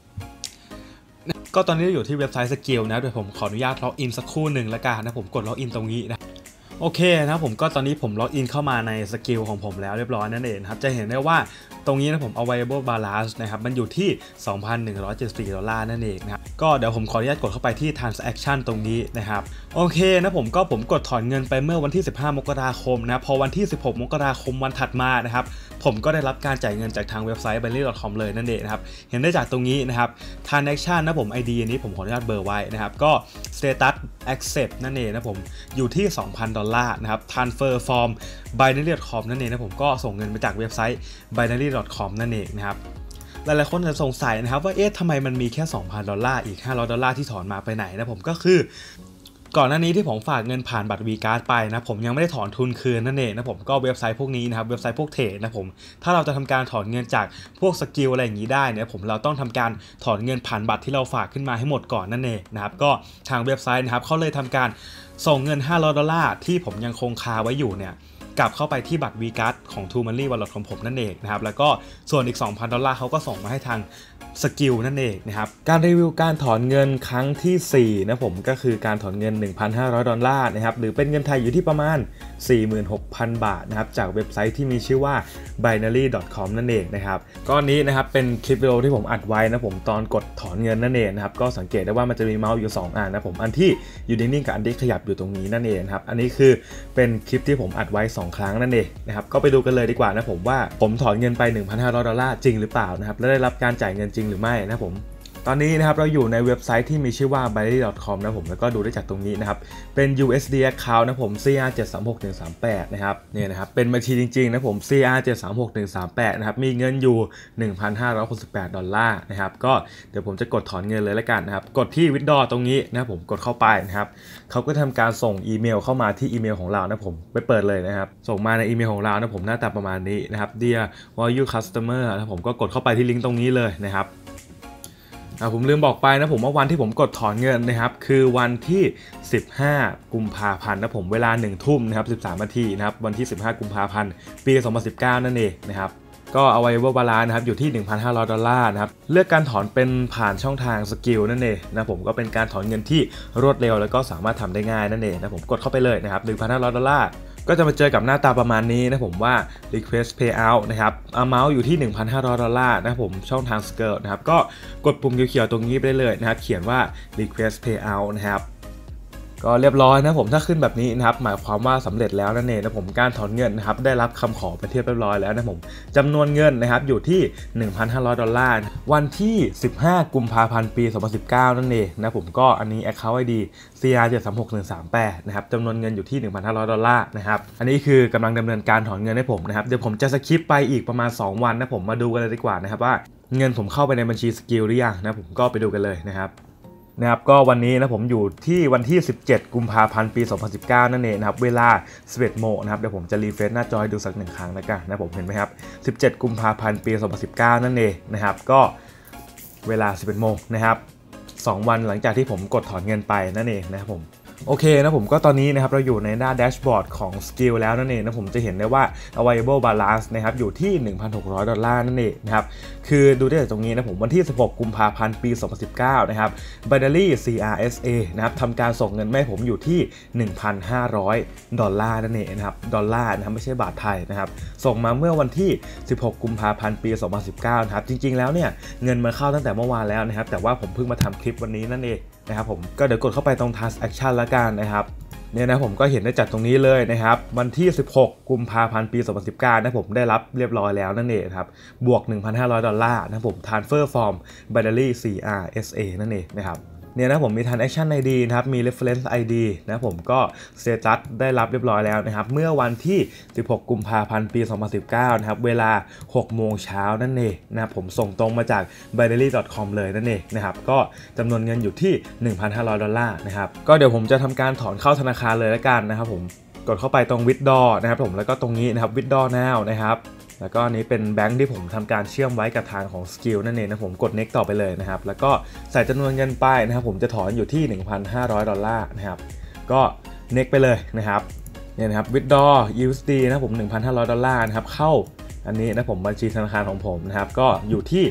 S1: ก็ตอนนี้อยู่ที่เว็บไซต์สกิลนะเดี๋ยวผมขออนุญาตล็อกอินสักครู่หนึ่งแล้วกันนะผมกดล็อกอินตรงนี้นะโอเคนะผมก็ตอนนี้ผมล็อกอินเข้ามาในสกิลของผมแล้วเรียบร้อยนั่นเองครับจะเห็นได้ว่าตรงนี้นะผม available balance นะครับมันอยู่ที่$2,174นั่นเองนะครับก็เดี๋ยวผมขออนุญาตกดเข้าไปที่ transaction ตรงนี้นะครับโอเคนะผมกดถอนเงินไปเมื่อวันที่15 มกราคมนะพอวันที่16 มกราคมวันถัดมานะครับผมก็ได้รับการจ่ายเงินจากทางเว็บไซต์ binary.com เลยนั่นเองนะครับเห็นได้จากตรงนี้นะครับ transaction นะผม ID อันนี้ผมขออนุญาตเบอร์ไว้นะครับก็ status accept นั่นเองนะผมอยู่ที่$2,000นะครับ transfer from binary.com นั่นเองนะผมก็ส่งเงินมาจากเว็บไซต์ binary.com นั่นเองนะครับหลายๆคนจะสงสัยนะครับว่าทำไมมันมีแค่$2,000อีก$500ที่ถอนมาไปไหนนะผมก็คือก่อนหน้านี้ที่ผมฝากเงินผ่านบัตร Vcard ไปนะผมยังไม่ได้ถอนทุนคืนนั่นเองนะผมก็เว็บไซต์พวกนี้นะครับเว็บไซต์พวกเทรดนะผมถ้าเราจะทำการถอนเงินจากพวกสกิลอะไรอย่างนี้ได้เนี่ยเราต้องทำการถอนเงินผ่านบัตรที่เราฝากขึ้นมาให้หมดก่อนนั่นเองนะครับก็ทางเว็บไซต์นะครับเขาเลยทำการส่งเงิน$500ที่ผมยังคงคาไว้อยู่เนี่ยกลับเข้าไปที่บัตร V-Card ของ True Money Wallet ของผมนั่นเองนะครับแล้วก็ส่วนอีก $2,000 เขาก็ส่งมาให้ทางสกิลนั่นเองนะครับการรีวิวการถอนเงินครั้งที่4นะผมก็คือการถอนเงิน $1,500 นะครับหรือเป็นเงินไทยอยู่ที่ประมาณ 46,000 บาทนะครับจากเว็บไซต์ที่มีชื่อว่า binary.com นั่นเองนะครับก้อนนี้นะครับเป็นคลิปวิดีโอที่ผมอัดไว้นะผมตอนกดถอนเงินนั่นเองนะครับก็สังเกตได้ว่ามันจะมีเมาส์อยู่2อันนะผมอันที่อยู่นิ่งๆกับอันที่ขยับอยู่ตรงนี้นั่นเองครับอันนี้คือเป็นคลิปที่ผมอัดไว้2ครั้งนั่นเองนะครับก็ไปดูกันเลยดีกว่านะผมว่าผมถอนเงินไป $1,500 จริงหรือเปล่านะครับและได้รับการจ่ายเงินจริงหรือไม่นะผมตอนนี้นะครับเราอยู่ในเว็บไซต์ที่มีชื่อว่า binary.com นะผมแล้วก็ดูได้จากตรงนี้นะครับเป็น USD account นะผม CR736138 นะครับเนี่ยนะครับเป็นบัญชีจริงๆนะผม CR736138 นะครับมีเงินอยู่ $1,568 นะครับก็เดี๋ยวผมจะกดถอนเงินเลยละกันนะครับกดที่ withdraw ตรงนี้นะผมกดเข้าไปนะครับเขาก็ทำการส่งอีเมลเข้ามาที่อีเมลของเรานะผมไปเปิดเลยนะครับส่งมาในอีเมลของเรานะผมหน้าตาประมาณนี้นะครับ Dear Value Customer นะผมก็กดเข้าไปที่ลิงก์ตรงนี้เลยนะครับผมลืมบอกไปนะผมว่าวันที่ผมกดถอนเงินนะครับคือวันที่15กุมภาพันธ์นะผมเวลา1 ทุ่มนะครับ13 นาทีนะครับวันที่15กุมภาพันธ์ปี2019นั่นเองนะครับก็เอาไว้ว่าบาลานซ์นะครับอยู่ที่$1,500นะครับเลือกการถอนเป็นผ่านช่องทางสกิลนั่นเองนะผมก็เป็นการถอนเงินที่รวดเร็วแล้วก็สามารถทำได้ง่ายนั่นเองนะผมกดเข้าไปเลยนะครับ$1,500ก็จะมาเจอกับหน้าตาประมาณนี้นะผมว่า request payout นะครับ amount อยู่ที่$1,500นะผมช่องทาง Skill นะครับก็กดปุ่มเขียวๆตรงนี้ไปได้เลยนะครับเขียนว่า request payout นะครับก็เรียบร้อยนะผมถ้าขึ้นแบบนี้นะครับหมายความว่าสำเร็จแล้วนั่นเองนะผมการถอนเงินนะครับได้รับคำขอไปเรียบร้อยแล้วนะผมจำนวนเงินนะครับอยู่ที่$1,500วันที่15กุมภาพันธ์ปี2019นั่นเองนะผมก็อันนี้ account ID CR736138 นะครับจำนวนเงินอยู่ที่$1,500นะครับอันนี้คือกำลังดำเนินการถอนเงินให้ผมนะครับเดี๋ยวผมจะสคิปไปอีกประมาณ2 วันนะผมมาดูกันเลยดีกว่านะครับว่าเงินผมเข้าไปในบัญชีสกิลหรือยังนะผมก็ไปดูกันเลยนะครับก็วันนี้นะผมอยู่ที่วันที่17กุมภาพันธ์ปี2019นั่นเองนะครับเวลา11 โมงนะครับเดี๋ยวผมจะรีเฟรชหน้าจอให้ดูสัก1 ครั้งแล้วกันนะผมเห็นไหมครับ17กุมภาพันธ์ปี2019นั่นเองนะครับก็เวลา11 โมงนะครับ2 วันหลังจากที่ผมกดถอนเงินไปนั่นเองนะครับผมโอเคนะผมก็ตอนนี้นะครับเราอยู่ในหน้าแดชบอร์ดของ Skill แล้วนั่นเองนะผมจะเห็นได้ว่า available balance นะครับอยู่ที่$1,600นั่นเองนะครับคือดูได้จากตรงนี้นะผมวันที่16กุมภาพันธ์ปี2019นะครับ binary CRSA นะครับทำการส่งเงินให้ผมอยู่ที่$1,500นั่นเองนะครับดอลลาร์นะครับไม่ใช่บาทไทยนะครับส่งมาเมื่อวันที่16กุมภาพันธ์ปี2019นะครับจริงๆแล้วเนี่ยเงินมาเข้าตั้งแต่เมื่อวานแล้วนะครับแต่ว่าผมเพิ่งมาทำคลิปวันนี้นั่นเองนะครับผมก็เดี๋ยวกดเข้าไปตรง Task Action ละกันนะครับเนี่ยนะผมก็เห็นได้จากตรงนี้เลยนะครับวันที่16กุมภาพันธ์ปี2019นะผมได้รับเรียบร้อยแล้วนั่นเองครับบวก$1,500นะผม Transfer from binary CRSA นั่นเองนะครับเนี่ยนะผมมี transaction ID นะครับมี reference ID นะผมก็ status ได้รับเรียบร้อยแล้วนะครับเมื่อวันที่16กุมภาพันธ์ปี2019นะครับเวลา6 โมงเช้านั่นเองนะครับผมส่งตรงมาจาก binary.com เลยนั่นเองนะครับก็จำนวนเงินอยู่ที่$1,500นะครับก็เดี๋ยวผมจะทำการถอนเข้าธนาคารเลยละกันนะครับผมกดเข้าไปตรง withdraw นะครับผมแล้วก็ตรงนี้นะครับ withdraw now นะครับแล้วก็นี้เป็นแบงค์ที่ผมทำการเชื่อมไว้กับทางของ Skill นั่นเองนะผมกด next ต่อไปเลยนะครับแล้วก็ใส่จำนวนเงินไปนะครับผมจะถอนอยู่ที่$1,500นะครับก็ next ไปเลยนะครับเนี่ยนะครับ withdraw USD นะผม$1,500นะครับเข้าอันนี้นะผมบัญชีธนาคารของผมนะครับก็อยู่ที่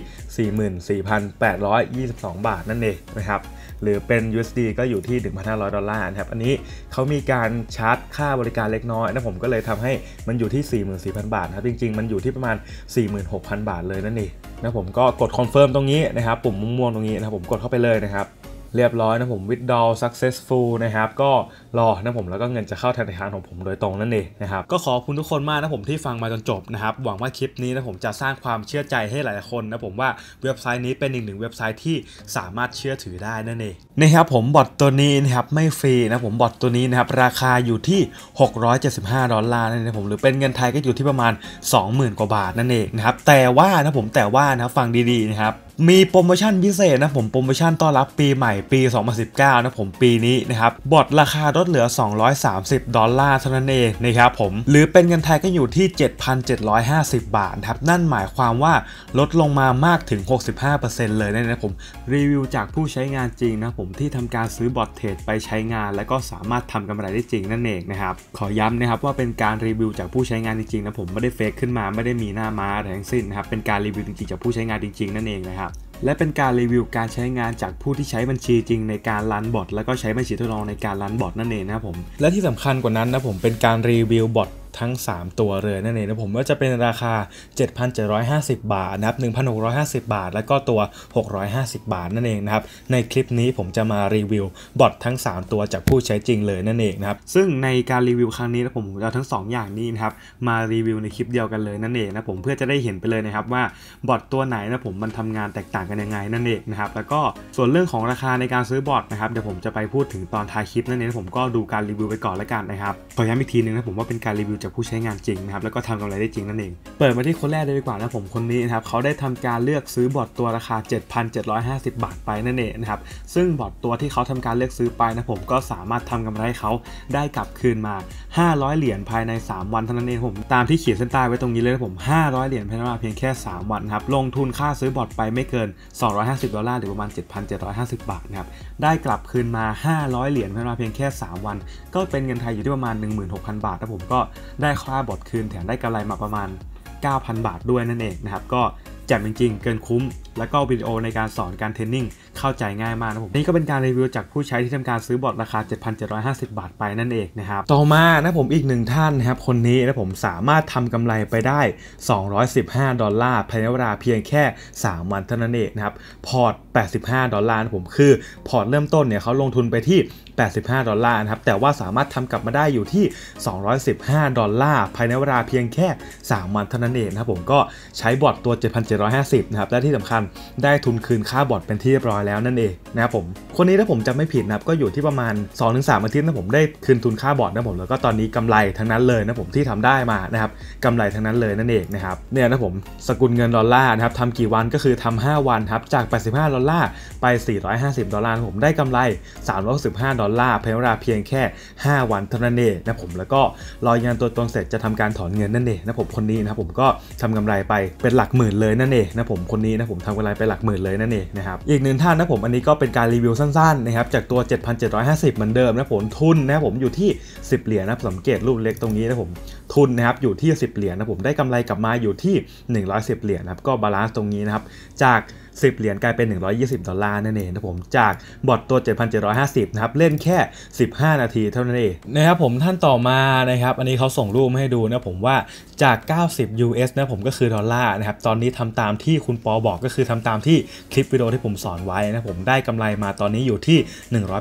S1: 44,822 บาทนั่นเองนะครับหรือเป็น USD ก็อยู่ที่$1,500นะครับอันนี้เขามีการชาร์จค่าบริการเล็กน้อยนะผมก็เลยทำให้มันอยู่ที่ 44,000 บาทครับจริงๆมันอยู่ที่ประมาณ 46,000 บาทเลยนั่นเองนะผมก็กดคอนเฟิร์มตรงนี้นะครับปุ่มม่วงๆตรงนี้นะครับผมกดเข้าไปเลยนะครับเรียบร้อยนะผม withdraw successful นะครับก็รอนะผมแล้วก็เงินจะเข้าธนาคารของผมโดยตรงนั่นเองนะครับก็ขอบคุณทุกคนมากนะผมที่ฟังมาจนจบนะครับหวังว่าคลิปนี้นะผมจะสร้างความเชื่อใจให้หลายๆคนนะผมว่าเว็บไซต์นี้เป็นอีกหนึ่งเว็บไซต์ที่สามารถเชื่อถือได้นั่นเองนะครับผมบอทตัวนี้นะครับไม่ฟรีนะผมบอทตัวนี้นะครับราคาอยู่ที่$675นั่นเองผมหรือเป็นเงินไทยก็อยู่ที่ประมาณ 20,000 กว่าบาทนั่นเองนะครับแต่ว่านะฟังดีๆนะครับมีโปรโมชั่นพิเศษนะผมโปรโมชั่นต้อนรับปีใหม่ปี 2019 นะผมปีนี้นะครับบอทราคาลดเหลือ$230เท่านั้นเองนะครับผมหรือเป็นเงินไทยก็อยู่ที่ 7,750 บาทครับนั่นหมายความว่าลดลงมามากถึง 65% เลยนะผมรีวิวจากผู้ใช้งานจริงนะผมที่ทำการซื้อบอทเทรดไปใช้งานแล้วก็สามารถทำกำไรได้จริงนั่นเองนะครับขอย้ำนะครับว่าเป็นการรีวิวจากผู้ใช้งานจริงๆนะผมไม่ได้เฟกขึ้นมาไม่ได้มีหน้าม้าอะไรทั้งสิ้นนะครับเป็นการรีวิวจริงๆจากผู้ใช้งานจริงๆนั่นเองนะครับและเป็นการรีวิวการใช้งานจากผู้ที่ใช้บัญชีจริงในการรันบอทแล้วก็ใช้บัญชีทดลองในการรันบอทนั่นเองนะครับผมและที่สำคัญกว่านั้นนะผมเป็นการรีวิวบอททั้ง3ตัวเลยนั่นเองนะผมว่าจะเป็นราคา 7,750 บาทนะครับ 1,650 บาทแล้วก็ตัว650 บาทนั่นเองนะครับในคลิปนี้ผมจะมารีวิวบอททั้ง3ตัวจากผู้ใช้จริงเลยนั่นเองนะครับซึ่งในการรีวิวครั้งนี้นะผมเอาทั้ง2อย่างนี้นะครับมารีวิวในคลิปเดียวกันเลยนั่นเองนะผมเพื่อจะได้เห็นไปเลยนะครับว่าบอทตัวไหนนะผมมันทำงานแตกต่างกันยังไงนั่นเองนะครับแล้วก็ส่วนเรื่องของราคาในการซื้อบอทนะครับเดี๋ยวผมจะไปพูดถึงตอนท้ายคลิปนั่นเองผมก็ดูการรีวิวไปก่อนแล้วกันนะครับขอย้ำอีกทีนึงนะผมว่าเป็นการรีวิวจากผู้ใช้งานจริงนะครับแล้วก็ทำกำไรได้จริงนั่นเองเปิดมาที่คนแรกเลยดีกว่านะผมคนนี้นะครับเขาได้ทำการเลือกซื้อบอทตัวราคา 7,750 บาทไปนั่นเองนะครับซึ่งบอทตัวที่เขาทำการเลือกซื้อไปนะผมก็สามารถทำกำไรให้เขาได้กลับคืนมา500เหรียญภายใน3วันเท่านั้นเองผมตามที่เขียนเส้นใต้ไว้ตรงนี้เลยนะผม500เหรียญภายในเวลาเพียงแค่3วันครับลงทุนค่าซื้อบอทไปไม่เกิน$250หรือประมาณ 7,750 บาทนะครับได้กลับคืนมา500เหรียญภายในเวลาเพียงแค่3วันก็เป็นเงินไทยอยู่ที่ประมาณ 16,000 บาทนะผมก็ได้ค่าบอทคืนแถมได้กำไรมาประมาณ 9,000 บาทด้วยนั่นเองนะครับก็แจ่มจริงๆเกินคุ้มแล้วก็วิดีโอในการสอนการเทรนนิ่งเข้าใจง่ายมากนะผมนี่ก็เป็นการรีวิวจากผู้ใช้ที่ทำการซื้อบอทราคา 7,750 บาทไปนั่นเองนะครับต่อมานะผมอีกหนึ่งท่านนะครับคนนี้นะผมสามารถทำกำไรไปได้$215ภายในเวลาเพียงแค่3วันเท่านั้นเองนะครับพอร์ต$85นะผมคือพอร์ตเริ่มต้นเนี่ยเขาลงทุนไปที่$85นะครับแต่ว่าสามารถทำกลับมาได้อยู่ที่$215ภายในเวลาเพียงแค่3วันเท่านั้นเองนะครับผมก็ใช้บอทตัว 7,750 นะครับและที่สำคัญได้ทุนคืนค่าบอทเป็นที่เรียบร้อยแล้วนั่นเองนะครับผมคนนี้ถ้าผมจำไม่ผิดนะครับก็อยู่ที่ประมาณ 2-3 อาทิตย์นะผมได้คืนทุนค่าบอทนะผมแล้วก็ตอนนี้กำไรทั้งนั้นเลยนะผมที่ทำได้มานะครับกำไรทั้งนั้นเลยนั่นเองนะครับเนี่ยนะผมสกุลเงินดอลลาร์นะครับทำกี่วันก็คือทำ5วันครับจาก$85ไป$450นะผมได้กำไร$365ภายในเวลาเพียงแค่5วันเท่านั้นเองนะผมแล้วก็รายงานตัวตนเสร็จจะทำการถอนเงินนั่นเองนะผมคนนี้นะครับผมก็ทำกำไรไปเป็นหลักหมื่นเลยนั่นเองนะผมคนนี้นะผมทำกำไรไปหลักหมื่นเลยนั่นเองนะครับอีกหนึ่งท่านนะผมอันนี้ก็เป็นการรีวิวสั้นๆนะครับจากตัว 7,750 เหมือนเดิมนะผมทุนนะผมอยู่ที่10เหรียญนะสังเกตรูปเล็กตรงนี้นะผมทุนนะครับอยู่ที่10เหรียญนะผมได้กำไรกลับมาอยู่ที่110เหรียญนะครับก็บาลานซ์ตรงนี้นะครับจาก10เหรียญกลายเป็น$120นั่นเองนะผมจากบอทตัว 7,750 นะครับเล่นแค่15นาทีเท่านั้นเองนะครับผมท่านต่อมานะครับอันนี้เขาส่งรูปมาให้ดูนะผมว่าจาก90 US นะผมก็คือดอลลาร์นะครับตอนนี้ทำตามที่คุณปอบอกก็คือทำตามที่คลิปวิดีโอที่ผมสอนไว้นะผมได้กำไรมาตอนนี้อยู่ที่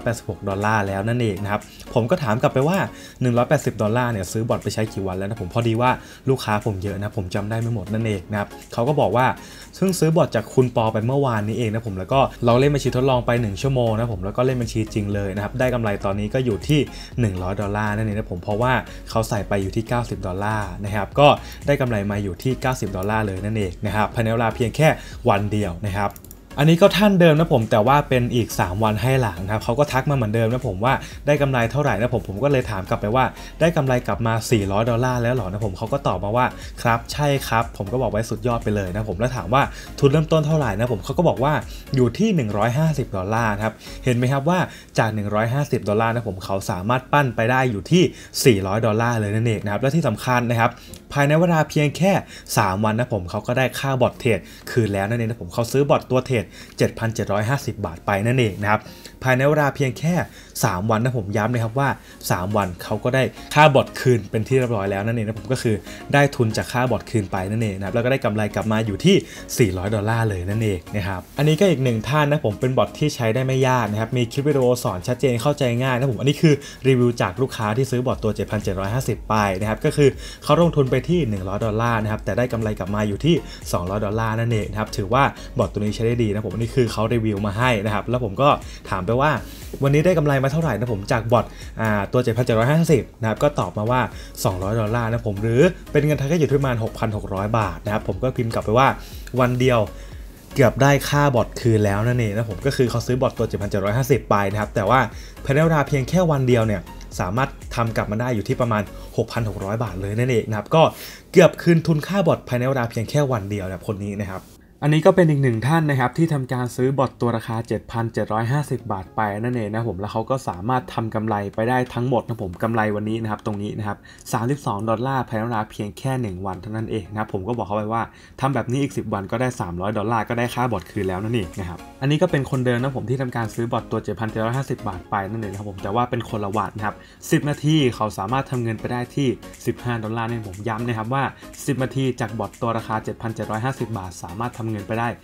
S1: $186แล้วนั่นเองนะครับผมก็ถามกลับไปว่า$180เนี่ยซื้อบอทไปใช้กี่วันแล้วนะผมพอดีว่าลูกค้าผมเยอะนะผมจำได้ไม่หมดนั่นเองนะครับเขาก็บอกว่าเพิ่งซื้อบอทจากคุณปอไปเมื่อวานนี้เองนะผมแล้วก็เราเล่นบัญชีทดลองไป1ชั่วโมงนะผมแล้วก็เล่นบัญชีจริงเลยนะครับได้กำไรตอนนี้ก็อยู่ที่$100นั่นเองนะผมเพราะว่าเขาใส่ไปอยู่ที่$90นะครับก็ได้กำไรมาอยู่ที่$90เลยนั่นเองนะครับภายในเวลาเพียงแค่วันเดียวนะครับอันนี้ก็ท่านเดิมนะผมแต่ว่าเป็นอีก3วันให้หลังครับเขาก็ทักมาเหมือนเดิมนะผมว่าได้กำไรเท่าไหร่นะผมก็เลยถามกลับไปว่าได้กำไรกลับมา$400แล้วหรอนะผมเขาก็ตอบมาว่าครับใช่ครับผมก็บอกไว้สุดยอดไปเลยนะผมแล้วถามว่าทุนเริ่มต้นเท่าไหร่นะผมเขาก็บอกว่าอยู่ที่$150ครับเห็นไหมครับว่าจาก$150นะผมเขาสามารถปั้นไปได้อยู่ที่$400เลยนั่นเองนะครับและที่สำคัญนะครับภายในเวลาเพียงแค่3วันนะผมเขาก็ได้ค่าบอทเทรดคืนแล้วนั่นเองนะผมเขาซื้อบอทตัวเทรด$7,750 บาทไปนั่นเองนะครับภายในเวลาเพียงแค่3วันนะผมย้ำนะครับว่า3วันเขาก็ได้ค่าบอทคืนเป็นที่เรียบร้อยแล้วนั่นเองนะผมก็คือได้ทุนจากค่าบอทคืนไปนั่นเองนะครับแล้วก็ได้กำไรกลับมาอยู่ที่$400เลยนั่นเองนะครับอันนี้ก็อีกหนึ่งท่านนะผมเป็นบอทที่ใช้ได้ไม่ยากนะครับมีคลิปวิดีโอสอนชัดเจนเข้าใจง่ายนะผมอันนี้คือรีวิวจากลูกค้าที่ซื้อบอทตัว 7,750 ไปนะครับก็คือเขาลงทุนไปที่$100นะครับแต่ได้กำไรกลับมาอยู่ที่$200นั่นเองนะครับถือว่าบอทตัวนี้ใช้ได้ดีนะผมอันนี้คือเขารีวิวมาให้นะครับแล้วผมก็ถามไปว่าวันนี้ได้กำไรมาเท่าไหร่นะผมจากบอทตัว 7,750 นะครับก็ตอบมาว่า$200นะผมหรือเป็นเงินไทยก็อยู่ที่ประมาณ 6,600 บาทนะครับผมก็พิมพ์กลับไปว่าวันเดียวเกือบได้ค่าบอทคืนแล้วนั่นเองนะผมก็คือเขาซื้อบอทตัว 7,750 ไปนะครับแต่ว่าภายในเวลาเพียงแค่วันเดียวเนี่ยสามารถทำกลับมาได้อยู่ที่ประมาณ 6,600 บาทเลยนั่นเองนะครับก็เกือบคืนทุนค่าบอทภายในเวลาเพียงแค่วันเดียวนะคนนี้นะครับอันนี้ก็เป็นอีกหนึ่งท่านนะครับที่ทำการซื้อบอทตัวราคา 7,750 บาทไปนั่นเองนะผมแล้วเขาก็สามารถทำกำไรไปได้ทั้งหมดนะผมกำไรวันนี้นะครับตรงนี้นะครับ$32ภายในเวลาเพียงแค่1วันเท่านั้นเองนะครับผมก็บอกเขาไปว่าทำแบบนี้อีก10วันก็ได้$300ก็ได้ค่าบอทคืนแล้วนั่นเองนะครับอันนี้ก็เป็นคนเดิมนะผมที่ทำการซื้อบอทตัว 7,750 บาทไปนั่นเองนะครับผมแต่ว่าเป็นคนละวันนะครับ10นาทีเขาสามารถทำเงินไปได้ที่$15นี่ผมย้ำนะครับว่า10นาทีจากบอทตัวราคา 7,750 บาทสามารถทำเงินไปได้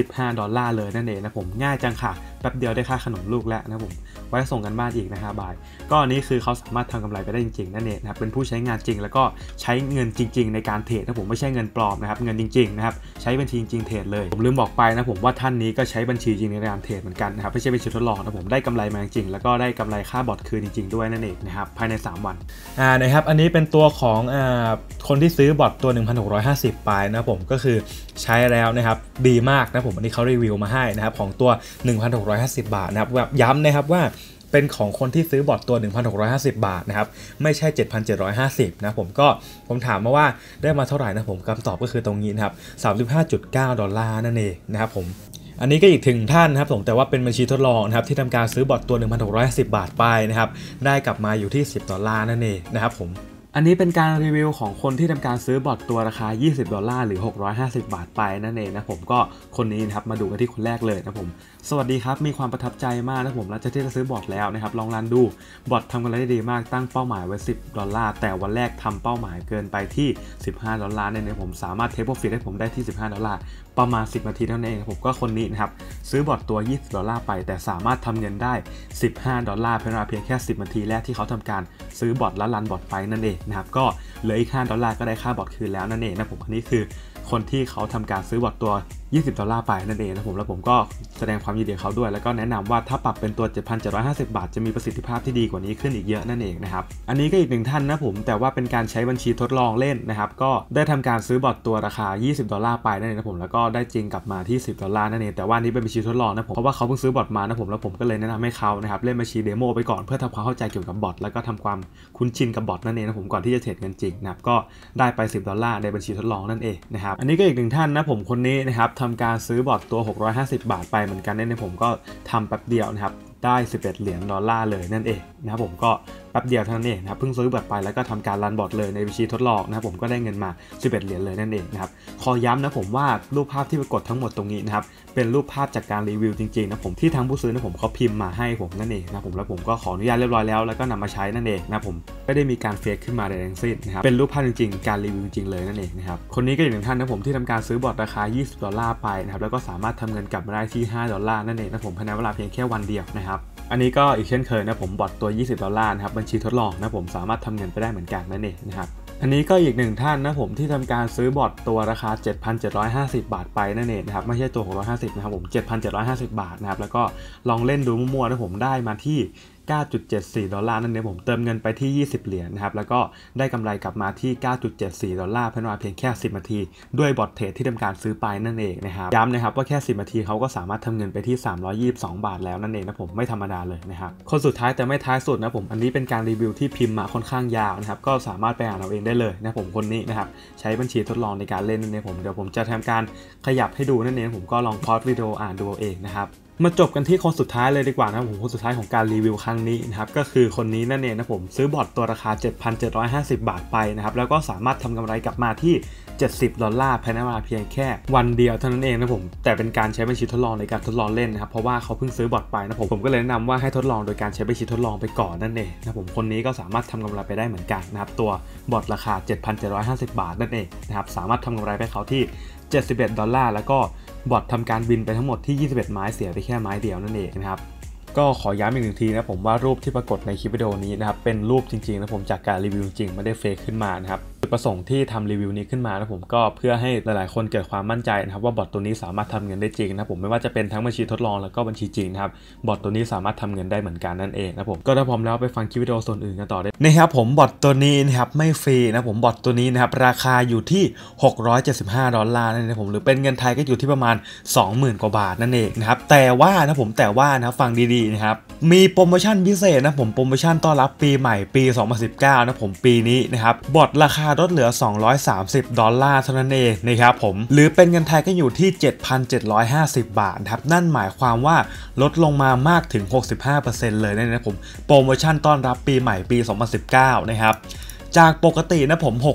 S1: $15เลยนั่นเองนะผมง่ายจังค่ะแป๊บเดียวได้ค่าขนมลูกแล้วนะผมไว้ส่งกันบ้านอีกนะครับบายก็อันนี้คือเขาสามารถทำกำไรไปได้จริงๆนั่นเองนะครับเป็นผู้ใช้งานจริงแล้วก็ใช้เงินจริงๆในการเทรดนะผมไม่ใช่เงินปลอมนะครับเงินจริงๆนะครับใช้บัญชีจริงเทรดเลยผมลืมบอกไปนะผมว่าท่านนี้ก็ใช้บัญชีจริงในการเทรดเหมือนกันนะครับไม่ใช่เป็นชุดทดลองนะผมได้กำไรมาจริงแล้วก็ได้กำไรค่าบอทคืนจริงๆด้วยนั่นเองนะครับภายใน3วันนะครับอันนี้เป็นตัวของคนที่ซื้อบอทตัว 1,650 ไปนะผมก็คือใช้แล้วนะครับดีมากนะผมอันนี้เขารีวิวมาให้นะครับของตัว 1,650 บาทนะครับแบบย้ำนะครับว่าเป็นของคนที่ซื้อบอทตัว 1,650 บาทนะครับไม่ใช่ 7,750 นะผมถามมาว่าได้มาเท่าไหร่นะผมคำตอบก็คือตรงนี้นะครับ $35.9 นั่นเองนะครับผมอันนี้ก็อีกถึงท่านนะครับผมแต่ว่าเป็นบัญชีทดลองนะครับที่ทำการซื้อบอทตัว 1,650 บาทไปนะครับได้กลับมาอยู่ที่$10นั่นเองนะครับผมอันนี้เป็นการรีวิวของคนที่ทำการซื้อบอทตัวราคา$20หรือ650 บาทไปนั่นเองนะผมก็คนนี้นะครับมาดูกันที่คนแรกเลยนะผมสวัสดีครับมีความประทับใจมากนะผมหลังจากที่ซื้อบอทแล้วนะครับลองรันดูบอททำกันได้ดีมากตั้งเป้าหมายไว้$10แต่วันแรกทำเป้าหมายเกินไปที่$15เนี่ยผมสามารถเทคโปรฟิตให้ผมได้ที่$15ประมาณ10นาทีเท่านั้นเองผมก็คนนี้นะครับซื้อบอทตัว$20ไปแต่สามารถทำเงินได้$15ภายในเวลาเพียงแค่10นาทีแรกที่เขาทำการซื้อบอทและรันบอทไปนั่นเองนะครับก็เหลืออีก$5ก็ได้ค่าบอทคืนแล้วนั่นเองนะผมอันนี้คือคนที่เขาทำการซื้อบอทตัว$20ไปนั่นเองนะผมแล้วผมก็แสดงความยินดีเขาด้วยแล้วก็แนะนำว่าถ้าปรับเป็นตัว 7,750 บาทจะมีประสิทธิภาพที่ดีกว่านี้ขึ้นอีกเยอะนั่นเองนะครับอันนี้ก็อีกหนึ่งท่านนะผมแต่ว่าเป็นการใช้บัญชีทดลองเล่นนะครับก็ได้ทำการซื้อบอทตัวราคา$20ไปนั่นเองนะผมแล้วก็ได้จริงกลับมาที่$10นั่นเองแต่ว่านี้เป็นบัญชีทดลองนะผมเพราะว่าเขาเพิ่งซื้อบอทมานะผมแล้วผมก็เลยแนะนำให้เขานะครับเล่นบัญชีเดโมไปก่อนเพื่อทำความเข้าใจเกี่ยวกับบอทแล้วก็ทำความคุ้นชินกับบอทนั่นเองนะผมก่อนที่จะเทรดเงินจริงนะครับก็ได้ไป$10ในบัญชีทดลองนั่นเองนะครับอันนี้ก็อีกหนึ่งท่านนะผมคนนี้นะครับทำการซื้อบอทตัว$650 บาทไปเหมือนกันเนี่ยผมก็ทำแป๊บเดียวนะครับได้$11เลยนั่นเองนะครับผมก็แป๊บเดียวเท่านั้นเองนะครับเพิ่งซื้อบอทไปแล้วก็ทำการรันบอทเลยในบัญชีทดลองนะครับผมก็ได้เงินมา$11เลยนั่นเองนะครับขอย้ำนะผมว่ารูปภาพที่ปรากฏทั้งหมดตรงนี้นะครับเป็นรูปภาพจากการรีวิวจริงๆนะผมที่ทางผู้ซื้อนะผมเขาพิมพ์มาให้ผมนั่นเองนะผมแล้วผมก็ขออนุญาตเรียบร้อยแล้วก็นำมาใช้นั่นเองนะผมไม่ได้มีการเฟกขึ้นมาใดทั้งสิ้นนะครับเป็นรูปภาพจริงๆการรีวิวจริงเลยนั่นเองนะครับคนนี้ก็อีกหนึ่งท่านนะผมที่ทำการซื้อบอทราคา$20ไปนะครับแล้วก็สามารถทำเงินกลับมาได้ที่$5นั่นเองนะผมภายในเวลาเพียงแค่วันเดียวนะครับอันนี้ก็อีกเช่นเคยนะผมบอทตัว$20นะครับบัญชีทดลองนะผมสามารถทำเงินไปได้เหมือนกันนั่นเองนะครับอันนี้ก็อีกหนึ่งท่านนะผมที่ทำการซื้อบอทตัวราคา$7,750 บาทไปนั่นเองนะครับไม่ใช่ตัว650นะครับผม$7,750 บาทนะครับแล้วก็ลองเล่นดูมั่วๆนะผมได้มาที่$9.74นั่นเองผมเติมเงินไปที่$20นะครับแล้วก็ได้กำไรกลับมาที่$9.74ภายในเวลาเพียงแค่10นาทีด้วยบอทเทรดที่ทำการซื้อไปนั่นเองนะครับย้ำนะครับว่าแค่10นาทีเขาก็สามารถทำเงินไปที่$322แล้วนั่นเองนะผมไม่ธรรมดาเลยนะครับคนสุดท้ายแต่ไม่ท้ายสุดนะผมอันนี้เป็นการรีวิวที่พิมพ์มาค่อนข้างยาวนะครับก็สามารถไปอ่านเอาเองได้เลยนะผมคนนี้นะครับใช้บัญชีทดลองในการเล่นนั่นเองผมเดี๋ยวผมจะทำการขยับให้ดูนั่นเองผมก็ลองพอสวิดีโออ่านดูเองนะครับมาจบกันที่คนสุดท้ายเลยดีกว่านะผมคนสุดท้ายของการรีวิวครั้งนี้นะครับก็คือคนนี้นั่นเองนะผมซื้อบอทตัวราคา$7,750 บาทไปนะครับแล้วก็สามารถทำกำไรกลับมาที่$70ภายในเวลาเพียงแค่วันเดียวเท่านั้นเองนะผมแต่เป็นการใช้บัญชีทดลองในการทดลองเล่นนะครับเพราะว่าเขาเพิ่งซื้อบอทไปนะผมก็เลยแนะนำว่าให้ทดลองโดยการใช้บัญชีทดลองไปก่อนนั่นเองนะผมคนนี้ก็สามารถทำกำไรไปได้เหมือนกันนะครับตัวบอทราคา$7,750 บาทนั่นเองนะครับสามารถทำกำไรไปเขาที่$71แล้วก็บอททำการบินไปทั้งหมดที่21ไม้เสียไปแค่ไม้เดียวนั่นเองนะครับก็ขอย้ำอีกหนึ่งทีนะผมว่ารูปที่ปรากฏในคลิปวิดีโอนี้นะครับเป็นรูปจริงๆนะผมจากการรีวิวจริงไม่ได้เฟกขึ้นมานะครับประสงค์ที่ทำรีวิวนี้ขึ้นมานะผมก็เพื่อให้หลายๆคนเกิดความมั่นใจนะครับว่าบอทตัวนี้สามารถทำเงินได้จริงนะผมไม่ว่าจะเป็นทั้งบัญชีทดลองแล้วก็บัญชีจริงนะครับบอทตัวนี้สามารถทำเงินได้เหมือนกันนั่นเองนะผมก็ถ้าพร้อมแล้วไปฟังคลิปวิดีโอส่วนอื่นกันต่อได้นะครับผมบอทตัวนี้นะครับไม่ฟรีนะผมบอทตัวนี้นะครับราคาอยู่ที่$675นั่นเองผมหรือเป็นเงินไทยก็อยู่ที่ประมาณ 20,000 กว่าบาทนั่นเองนะครับแต่ว่านะฟังดีๆนะครับมีโปรโมชั่นพิเศษนะผมโปรโมชั่นต้อนรับปีใหม่ปี2019นะผมปีนี้นะครับบอทราคาลดเหลือ$230เท่านั้นเองนะครับผมหรือเป็นเงินไทยก็อยู่ที่ 7,750 บาทครับนั่นหมายความว่าลดลงมามากถึง 65% เลยนะผมโปรโมชั่นต้อนรับปีใหม่ปี2019นะครับจากปกตินะผม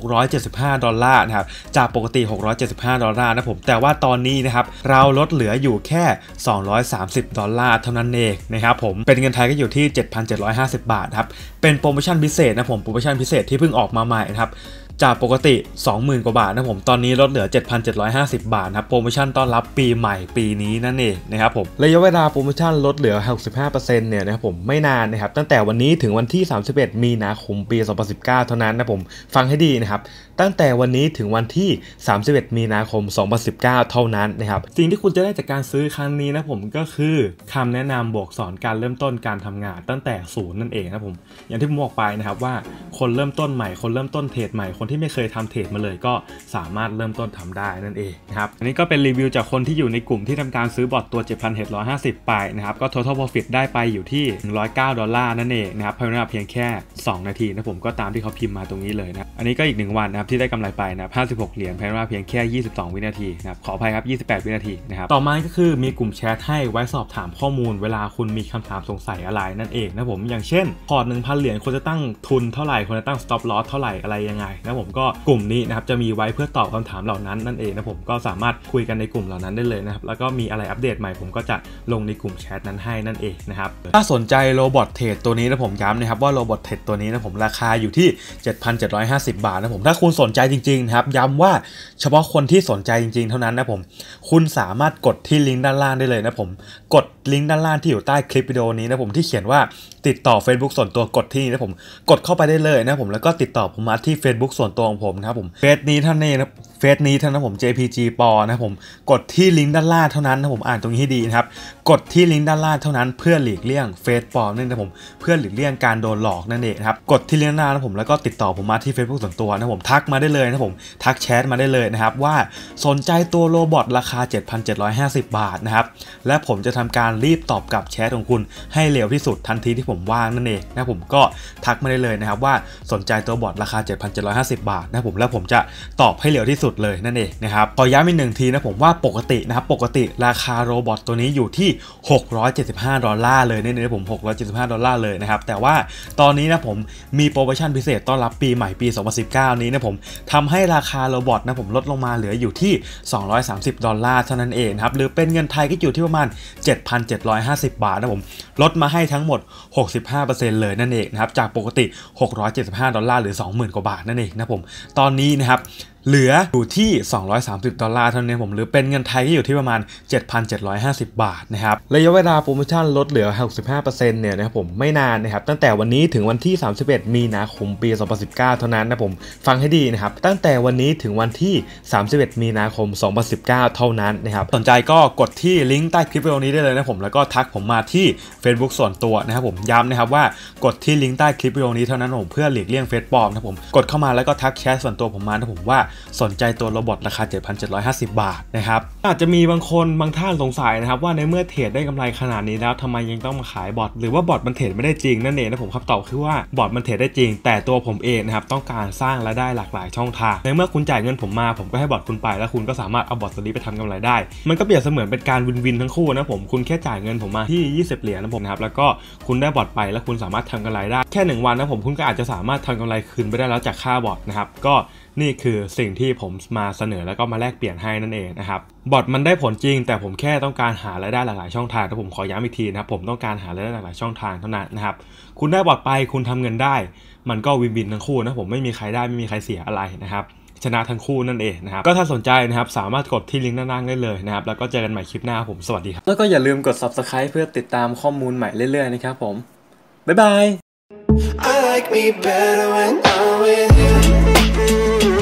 S1: $675นะครับจากปกติ$675นะผมแต่ว่าตอนนี้นะครับเราลดเหลืออยู่แค่$230เท่านั้นเองนะครับผมเป็นเงินไทยก็อยู่ที่ 7,750 บาทครับเป็นโปรโมชั่นพิเศษนะผมโปรโมชั่นพิเศษที่เพิ่งออกมาใหม่นะครับจากปกติ 20,000 กว่าบาทนะผมตอนนี้ลดเหลือ 7,750 บาทครับโปรโมชั่นต้อนรับปีใหม่ปีนี้นั่นเองนะครับผมระยะเวลาโปรโมชั่นลดเหลือ 65% เนี่ยนะครับผมไม่นานนะครับตั้งแต่วันนี้ถึงวันที่31มีนาคมปี2019เท่านั้นนะผมฟังให้ดีนะครับตั้งแต่วันนี้ถึงวันที่31มีนาคม2019เท่านั้นนะครับสิ่งที่คุณจะได้จากการซื้อครั้งนี้นะผมก็คือคำแนะนำบวกสอนการเริ่มต้นการทำงานตั้งแต่ศูนย์นั่นเองนะผมอย่างที่ผมบอกไปนะครับว่าคนเริ่มต้นใหม่คนเริ่มต้นเทรดใหม่คนที่ไม่เคยทำเทรดมาเลยก็สามารถเริ่มต้นทำได้นั่นเองนะครับอันนี้ก็เป็นรีวิวจากคนที่อยู่ในกลุ่มที่ทำการซื้อบอทตัว 7,750 ไปนะครับก็ total profit ได้ไปอยู่ที่$109นั่นเองนะครับภายในเวลาเพียงแค่2นาทีนะผมก็ตามที่เขาพิมพ์มาตรงนี้เลยนะอันนี้ก็อีก1วันนะครับที่ได้กำไรไปนะครับ56เหรียญภายในเวลาเพียงแค่22วินาทีนะครับขออภัยครับ28วินาทีนะครับต่อมาก็คือมีกลุ่มแชทให้ไว้สอบถามข้อมูลเวลาคุณมีคำถามสงสัยอะไรนั่นเองนะผมอย่างเช่นพอร์ต 1,000 เหรียญควรจะตั้งทุนเท่าไหร่ควรจะตั้ง stop loss เท่าไหร่อะไรยังไงนะผมก็กลุ่มนี้นะครับจะมีไว้เพื่อตอบคำถามเหล่านั้นนั่นเองนะผมก็สามารถคุยกันในกลุ่มเหล่านั้นได้เลยนะครับแล้วก็มีอะไรอัปเดตใหม่ผมก็จะลงในกลุ่มแชทนั้นให้นั่นเองนะครับถ้าสนใจโรบอทเทรดตัวนี้นะผมย้ำนะครับว่าโรบอทเทรดตัวนี้นะผมราคาอยู่ที่ 7,750 บาทนะผมถ้าคุณสนใจจริงๆนะครับย้ำว่าเฉพาะคนที่สนใจจริงๆเท่านั้นนะผมคุณสามารถกดที่ลิงก์ด้านล่างได้เลยนะผมกดลิงก์ด้านล่างที่อยู่ใต้คลิปวิดีโอนี้นะผมที่เขียนว่าติดต่อ Facebook ส่วนตัวกดที่นี่นะผมกดเข้าไปได้เลยนะผมแล้วก็ติดต่อผมมาที่ Facebook ส่วนตัวของผมนะครับผมเฟซนี้ท่านนี้นะเฟซนี้ท่านนะผม JPG ปอนะผมกดที่ลิงก์ด้านล่างเท่านั้นนะผมอ่านตรงนี้ให้ดีนะครับกดที่ลิงก์ด้านล่างเท่านั้นเพื่อหลีกเลี่ยงเฟซปลอมนั่นนะผมเพื่อหลีกเลี่ยงการโดนหลอกนั่นเองครับกดที่ลิงก์ด้านล่างนะผมแล้วก็ติดต่อผมมาที่ Facebook ส่วนตัวนะผมทักมาได้เลยนะผมทักแชทมาได้เลยนะครับว่าสนใจตัวโรบอทราคา 7,750 บาทนะครับและผมจะทำการรีบตอบกลับแชทของคุณให้เร็วที่สุดทันทีที่ผมว่างนั่นเองนะผมก็ทักมาได้เลยนะครับว่าสนใจตัวบอทราคา 7,750 บาทนะผมแล้วผมจะตอบให้เร็วที่สุดเลยนั่นเองนะครับขอย้ำอีก1ทีนะผมว่าปกตินะครับปกติราคาโรบอทตัวนี้อยู่ที่$675เลยนี่นะผม$675เลยนะครับแต่ว่าตอนนี้นะผมมีโปรโมชั่นพิเศษต้อนรับปีใหม่ปี2019นี้นะผมทำให้ราคาโรบอทนะผมลดลงมาเหลืออยู่ที่$230เท่านั้นเองครับหรือเป็นเงินไทยก็อยู่ที่ประมาณ 7,750 บาทนะผมลดมาให้ทั้งหมด 65% เลยนั่นเองนะครับจากปกติ$675หรือ 20,000 กว่าบาทนั่นเองนะผมตอนนี้นะครับเหลืออยู่ที่$230เท่านั้นผมหรือเป็นเงินไทยที่อยู่ที่ประมาณ 7,750 บาทนะครับระยะเวลาโปรโมชั่นลดเหลือ 65% เนี่ยนะครับผมไม่นานนะครับตั้งแต่วันนี้ถึงวันที่31มีนาคมปี2019เท่านั้นนะผมฟังให้ดีนะครับตั้งแต่วันนี้ถึงวันที่31มีนาคม2019เท่านั้นนะครับสนใจก็กดที่ลิงก์ใต้คลิปวิดีโอนี้ได้เลยนะผมแล้วก็ทักผมมาที่ Facebook ส่วนตัวนะครับผมย้ำนะครับว่ากดที่ลิงก์ใต้คลิปวิดีโอนี้เท่านั้นผมเพื่อหลีกเลี่ยงเฟซปลอมนะผมกดเข้ามาแล้วก็ทักแชทส่วนตัวผมมานะผมว่าสนใจตัวโรบอทราคา 7,750 บาทนะครับอาจจะมีบางคนบางท่านสงสัยนะครับว่าในเมื่อเทรดได้กำไรขนาดนี้แล้วทำไมยังต้องมาขายบอทหรือว่าบอทมันเทรดไม่ได้จริงนั่นเองนะผมคำตอบคือว่าบอทมันเทรดได้จริงแต่ตัวผมเองนะครับต้องการสร้างรายได้หลากหลายช่องทางในเมื่อคุณจ่ายเงินผมมาผมก็ให้บอทคุณไปแล้วคุณก็สามารถเอาบอทตัวนี้ไปทำกำไรได้มันก็เปรียบเสมือนเป็นการวินทั้งคู่นะผมคุณแค่จ่ายเงินผมมาที่20เหรียญนะผมนะครับแล้วก็คุณได้บอทไปแล้วคุณสามารถทำกำไรได้แค่1วันนะผมคุณก็อาจจะสามารถทำกำไรคืนไปได้แล้วจากค่าบอทนะครับก็นี่คือสิ่งที่ผมมาเสนอแล้วก็มาแลกเปลี่ยนให้นั่นเองนะครับบอทมันได้ผลจริงแต่ผมแค่ต้องการหารายได้หลากหลายช่องทางแต่ผมขอย้ำอีกทีนะครับผมต้องการหารายได้หลากหลายช่องทางเท่านั้นนะครับคุณได้บอทไปคุณทำเงินได้มันก็วินทั้งคู่นะผมไม่มีใครได้ไม่มีใครเสียอะไรนะครับชนะทั้งคู่นั่นเองนะครับก็ถ้าสนใจนะครับสามารถกดที่ลิงก์ด้านล่างได้เลยนะครับแล้วก็เจอกันใหม่คลิปหน้าผมสวัสดีครับแล้วก็อย่าลืมกด Subscribe เพื่อติดตามข้อมูลใหม่เรื่อยๆนะครับผมบ๊ายบาย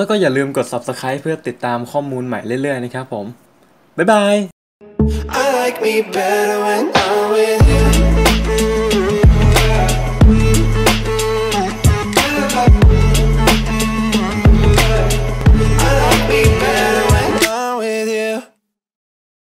S1: แล้วก็อย่าลืมกด Subscribe เพื่อติดตามข้อมูลใหม่เรื่อยๆนะครับผมบ๊ายบาย
S2: I like me better when I'm with you.